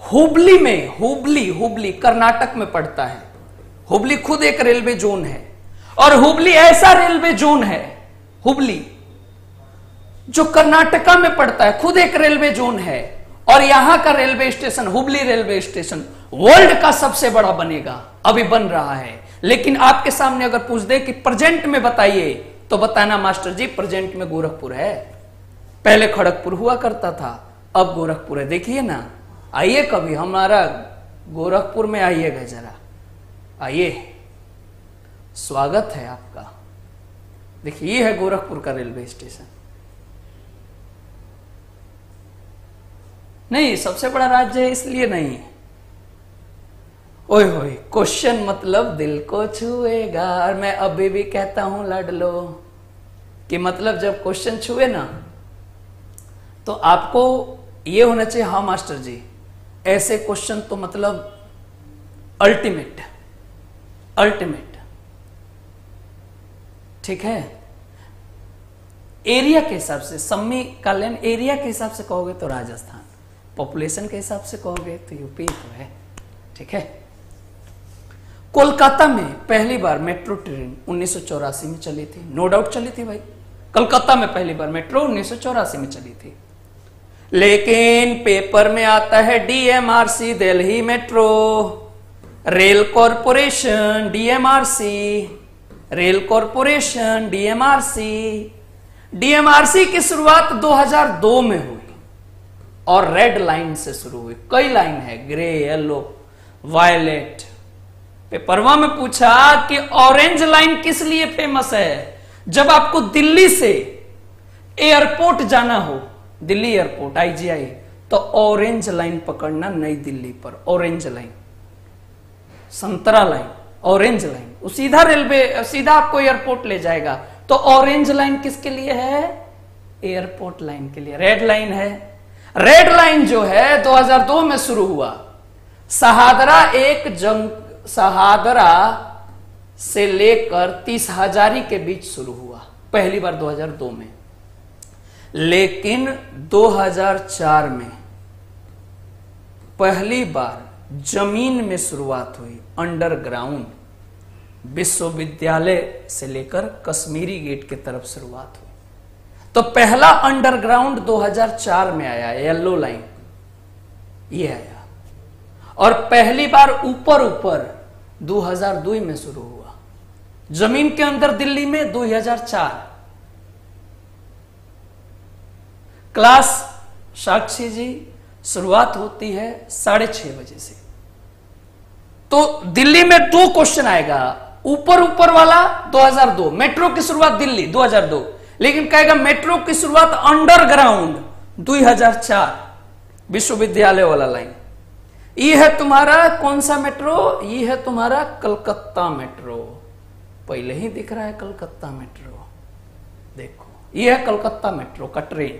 हुबली में, हुबली हुबली कर्नाटक में पड़ता है। हुबली खुद एक रेलवे जोन है, और हुबली ऐसा रेलवे जोन है, हुबली जो कर्नाटका में पड़ता है, खुद एक रेलवे जोन है। और यहां का railway station, Hubli railway station, world का सबसे बड़ा बनेगा, अभी बन रहा है। लेकिन आपके सामने अगर पूछ दे कि प्रेजेंट में बताइए, तो बताना मास्टर जी प्रेजेंट में गोरखपुर है। पहले खड़गपुर हुआ करता था, अब गोरखपुर है। देखिए ना, आइए कभी हमारा गोरखपुर में आइएगा जरा, आइए, स्वागत है आपका। देखिए ये है गोरखपुर का रेलवे स्टेशन। नहीं, सबसे बड़ा राज्य है इसलिए नहीं। ओए होए, क्वेश्चन मतलब दिल को छुएगा। और मैं अभी भी कहता हूं लड़ लो, कि मतलब जब क्वेश्चन छुए ना, तो आपको ये होना चाहिए, हाँ मास्टर जी ऐसे क्वेश्चन तो मतलब अल्टीमेट, अल्टीमेट, ठीक है। एरिया के हिसाब से, सम्मी कालीन एरिया के हिसाब से कहोगे तो राजस्थान, पॉपुलेशन के हिसाब से कहोगे तो यूपी तो है, ठीक है। कोलकाता में पहली बार मेट्रो ट्रेन उन्नीस सौ चौरासी में चली थी, नो डाउट चली थी भाई। कलकत्ता में पहली बार मेट्रो उन्नीस सौ चौरासी में चली थी। लेकिन पेपर में आता है DMRC, Delhi metro rail corporation, DMRC, rail corporation, DMRC. DMRC की शुरुआत दो हज़ार दो में हुई और रेड लाइन से शुरू हुई। कई लाइन है, ग्रे, येलो, वायलेट। पेपरवा में पूछा कि ऑरेंज लाइन किस लिए फेमस है। जब आपको दिल्ली से एयरपोर्ट जाना हो, दिल्ली एयरपोर्ट आईजीआई, तो ऑरेंज लाइन पकड़ना नई दिल्ली पर, ऑरेंज लाइन, संतरा लाइन, ऑरेंज लाइन, वो सीधा रेलवे, सीधा आपको एयरपोर्ट ले जाएगा। तो ऑरेंज लाइन किसके लिए है? एयरपोर्ट लाइन के लिए। रेड लाइन है, रेड लाइन जो है दो हज़ार दो में शुरू हुआ। सहादरा एक जंग, सहादरा से लेकर तीस हजारी के बीच शुरू हुआ पहली बार दो हज़ार दो में। लेकिन दो हज़ार चार में पहली बार जमीन में शुरुआत हुई, अंडरग्राउंड, विश्वविद्यालय से लेकर कश्मीरी गेट की तरफ शुरुआत हुई। तो पहला अंडरग्राउंड दो हज़ार चार में आया, येलो लाइन ये आया। और पहली बार ऊपर ऊपर दो हज़ार दो में शुरू हुआ, जमीन के अंदर दिल्ली में दो हज़ार चार। क्लास साक्षी जी शुरुआत होती है साढ़े छह बजे से। तो दिल्ली में दो क्वेश्चन आएगा, ऊपर ऊपर वाला दो हज़ार दो, मेट्रो की शुरुआत दिल्ली दो हज़ार दो, लेकिन कहेगा मेट्रो की शुरुआत अंडरग्राउंड दो हज़ार चार, विश्वविद्यालय वाला लाइन। ये है तुम्हारा कौन सा मेट्रो? ये है तुम्हारा कलकत्ता मेट्रो। पहले ही दिख रहा है कलकत्ता मेट्रो, देखो ये है कलकत्ता मेट्रो का ट्रेन,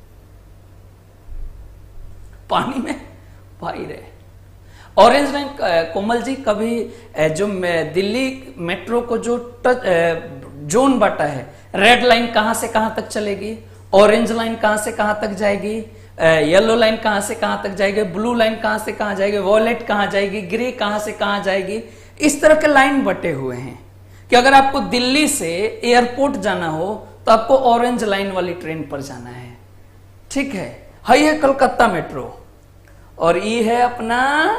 पानी में भाई रहे। ऑरेंज लाइन कोमल जी कभी जो दिल्ली मेट्रो को जो टच जोन बांटा है, रेड लाइन कहां से कहां तक चलेगी, ऑरेंज लाइन कहां से कहां तक जाएगी, येलो लाइन कहां से कहां तक जाएगी, ब्लू लाइन कहां से कहां जाएगी, वॉयलेट कहां जाएगी, ग्रे कहां से कहां जाएगी, इस तरह के लाइन बटे हुए हैं कि अगर आपको दिल्ली से एयरपोर्ट जाना हो तो आपको ऑरेंज लाइन वाली ट्रेन पर जाना है, ठीक है। है ये कलकत्ता मेट्रो। और ये है अपना,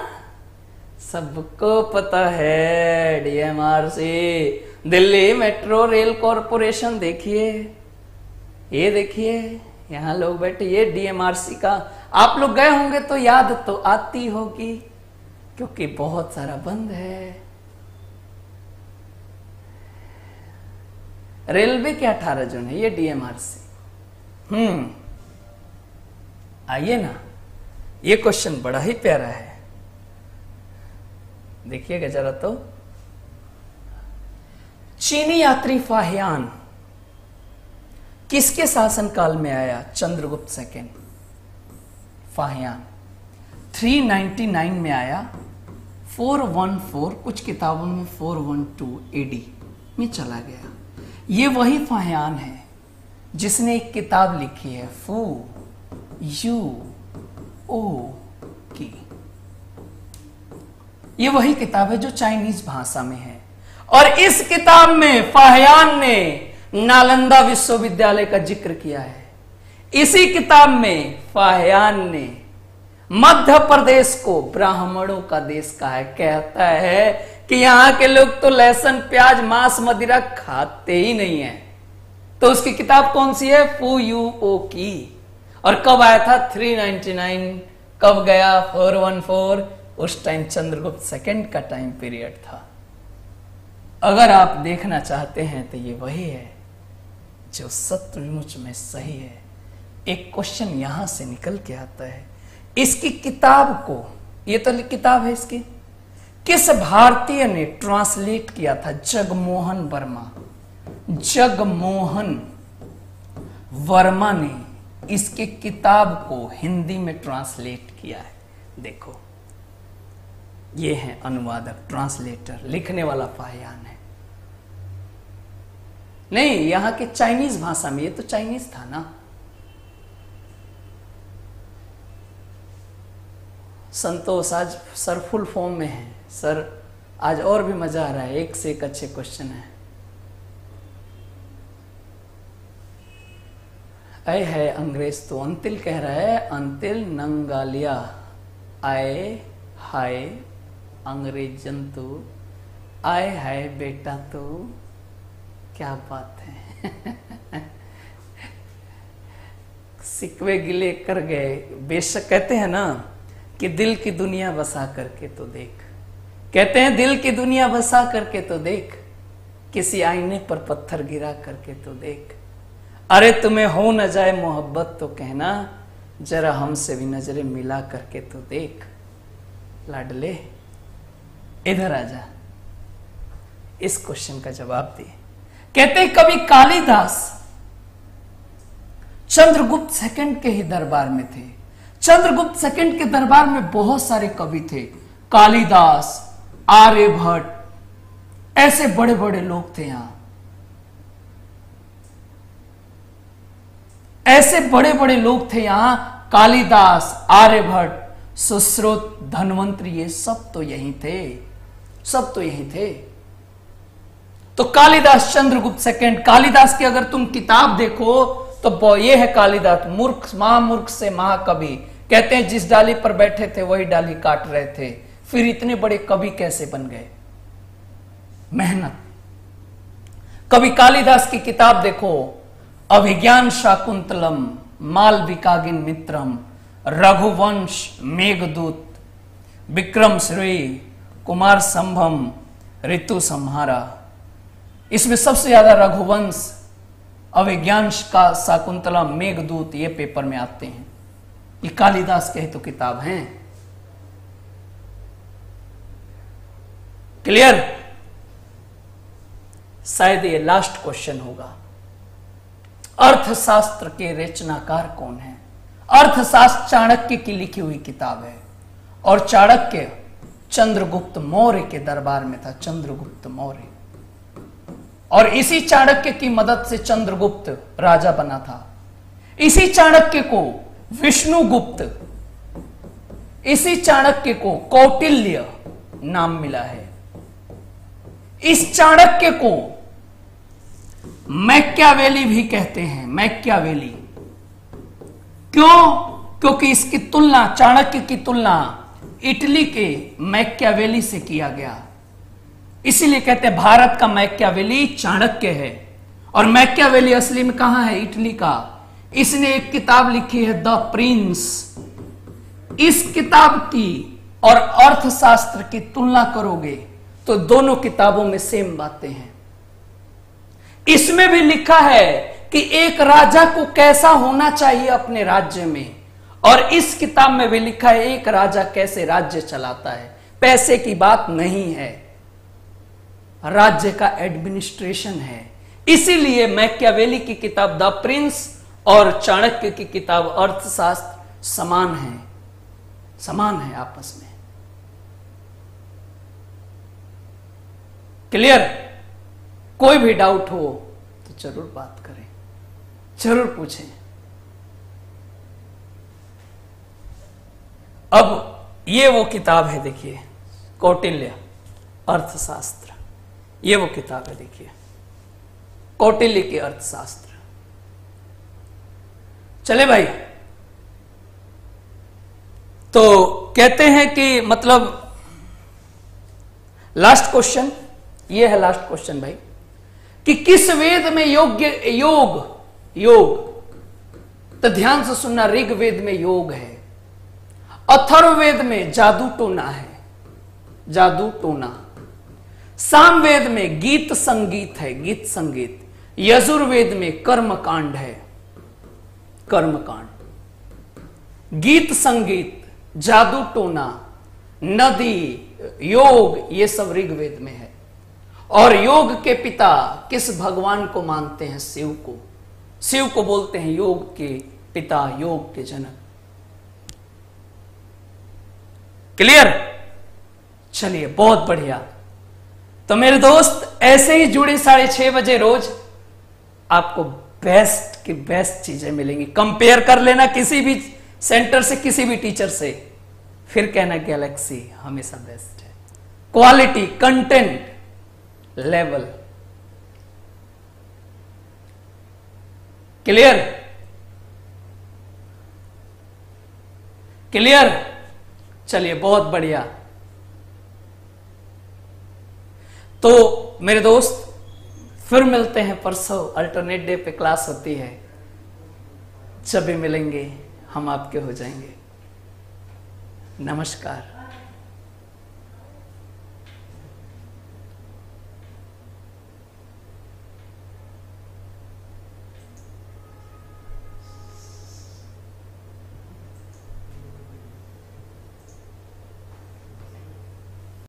सबको पता है, DMRC, Delhi metro rail corporation. देखिए ये देखिए यहां लोग बैठे, ये डीएमआरसी का, आप लोग गए होंगे तो याद तो आती होगी क्योंकि बहुत सारा बंद है। रेलवे के अठारह जोन है, ये डीएमआरसी। हम्म आइए ना, ये क्वेश्चन बड़ा ही प्यारा है, देखिएगा जरा तो। चीनी यात्री फाहियान किसके शासनकाल में आया? चंद्रगुप्त सेकेंड। फाहियान तीन सौ निन्यानवे में आया, चार सौ चौदह, कुछ किताबों में चार सौ बारह एडी में चला गया। ये वही फाहियान है जिसने एक किताब लिखी है, फू यू ओ की, ये वही किताब है जो चाइनीज भाषा में है। और इस किताब में फाहियान ने नालंदा विश्वविद्यालय का जिक्र किया है। इसी किताब में फाहियान ने मध्य प्रदेश को ब्राह्मणों का देश कहा है। कहता है कि यहां के लोग तो लहसुन प्याज मांस मदिरा खाते ही नहीं है। तो उसकी किताब कौन सी है? फू यू ओ की। और कब आया था? तीन सौ निन्यानवे। कब गया? चार सौ चौदह। उस टाइम चंद्रगुप्त सेकंड का टाइम पीरियड था। अगर आप देखना चाहते हैं तो ये वही है जो सचमुच में सही है। एक क्वेश्चन यहां से निकल के आता है, इसकी किताब को, ये तो किताब है इसकी, किस भारतीय ने ट्रांसलेट किया था? जगमोहन वर्मा। जगमोहन वर्मा ने इसकी किताब को हिंदी में ट्रांसलेट किया है। देखो, ये है अनुवादक, ट्रांसलेटर, लिखने वाला फाहियान है। नहीं, यहां के चाइनीज भाषा में, ये तो चाइनीज था ना। संतोष आज सर फुल फॉर्म में है। सर आज और भी मजा आ रहा है, एक से एक अच्छे क्वेश्चन है। आए है अंग्रेज तो अंतिल कह रहा है, अंतिल नंगालिया आए हाय अंग्रेजन तो आए हाय बेटा तो, क्या बात है। सिकवे गिले कर गए। बेशक कहते हैं ना कि दिल की दुनिया बसा करके तो देख, कहते हैं दिल की दुनिया बसा करके तो देख, किसी आईने पर पत्थर गिरा करके तो देख। अरे तुम्हें हो न जाए मोहब्बत तो कहना, जरा हमसे भी नजरें मिला करके तो देख। लाडले इधर आजा, इस क्वेश्चन का जवाब दे। कहते कवि कालिदास चंद्रगुप्त सेकंड के ही दरबार में थे। चंद्रगुप्त सेकंड के दरबार में बहुत सारे कवि थे। कालिदास, आर्यभट्ट, ऐसे बड़े बड़े लोग थे यहां। ऐसे बड़े बड़े लोग थे यहां। कालिदास, आर्यभट्ट, सुश्रुत, धन्वंतरी, ये सब तो यही थे, सब तो यही थे। तो कालिदास, चंद्रगुप्त सेकंड। कालिदास की अगर तुम किताब देखो तो ये है कालिदास, मूर्ख महामूर्ख से महाकवि। कहते हैं जिस डाली पर बैठे थे वही डाली काट रहे थे, फिर इतने बड़े कवि कैसे बन गए? मेहनत। कवि कालिदास की किताब देखो, अभिज्ञान शाकुंतलम, मालविकागिन मित्रम, रघुवंश, मेघदूत, विक्रम श्री, कुमार संभम, ऋतु संहारा। इसमें सबसे ज्यादा रघुवंश, अभिज्ञान का शाकुंतला, मेघदूत ये पेपर में आते हैं। ये कालिदास के ही तो किताब हैं। क्लियर? शायद ये लास्ट क्वेश्चन होगा। अर्थशास्त्र के रचनाकार कौन है? अर्थशास्त्र चाणक्य की लिखी हुई किताब है। और चाणक्य चंद्रगुप्त मौर्य के दरबार में था। चंद्रगुप्त मौर्य, और इसी चाणक्य की मदद से चंद्रगुप्त राजा बना था। इसी चाणक्य को विष्णुगुप्त, इसी चाणक्य को कौटिल्य नाम मिला है। इस चाणक्य को मैकियावेली भी कहते हैं। मैकियावेली क्यों? क्योंकि इसकी तुलना, चाणक्य की तुलना इटली के मैकियावेली से किया गया। इसीलिए कहते हैं भारत का मैकियावेली चाणक्य है। और मैकियावेली असली में कहां है? इटली का। इसने एक किताब लिखी है द प्रिंस। इस किताब की और अर्थशास्त्र की तुलना करोगे तो दोनों किताबों में सेम बातें हैं। इसमें भी लिखा है कि एक राजा को कैसा होना चाहिए अपने राज्य में, और इस किताब में भी लिखा है एक राजा कैसे राज्य चलाता है। पैसे की बात नहीं है, राज्य का एडमिनिस्ट्रेशन है। इसीलिए मैकियावेली की किताब द प्रिंस और चाणक्य की किताब अर्थशास्त्र समान है, समान है आपस में। क्लियर? कोई भी डाउट हो तो जरूर बात करें, जरूर पूछें। अब ये वो किताब है, देखिए कौटिल्य अर्थशास्त्र, ये वो किताब है, देखिए कौटिल्य के अर्थशास्त्र। चले भाई, तो कहते हैं कि मतलब लास्ट क्वेश्चन, ये है लास्ट क्वेश्चन भाई, कि किस वेद में योग्य योग योग तो ध्यान से सुनना, ऋग वेद में योग है, अथर्ववेद में जादू टोना है, जादू टोना, सामवेद में गीत संगीत है, गीत संगीत, यजुर्वेद में कर्मकांड है, कर्मकांड, गीत संगीत, जादू टोना, नदी, योग, ये सब ऋग्वेद में है। और योग के पिता किस भगवान को मानते हैं? शिव को। शिव को बोलते हैं योग के पिता, योग के जनक। क्लियर? चलिए, बहुत बढ़िया। तो मेरे दोस्त, ऐसे ही जुड़े साढ़े छह बजे रोज, आपको बेस्ट की बेस्ट चीजें मिलेंगी। कंपेयर कर लेना किसी भी सेंटर से, किसी भी टीचर से, फिर कहना गैलेक्सी हमेशा बेस्ट है। Quality, content, level. Clear? Clear? चलिए, बहुत बढ़िया। तो मेरे दोस्त, फिर मिलते हैं परसों, अल्टरनेट डे पे क्लास होती है। जब भी मिलेंगे हम आपके हो जाएंगे। नमस्कार।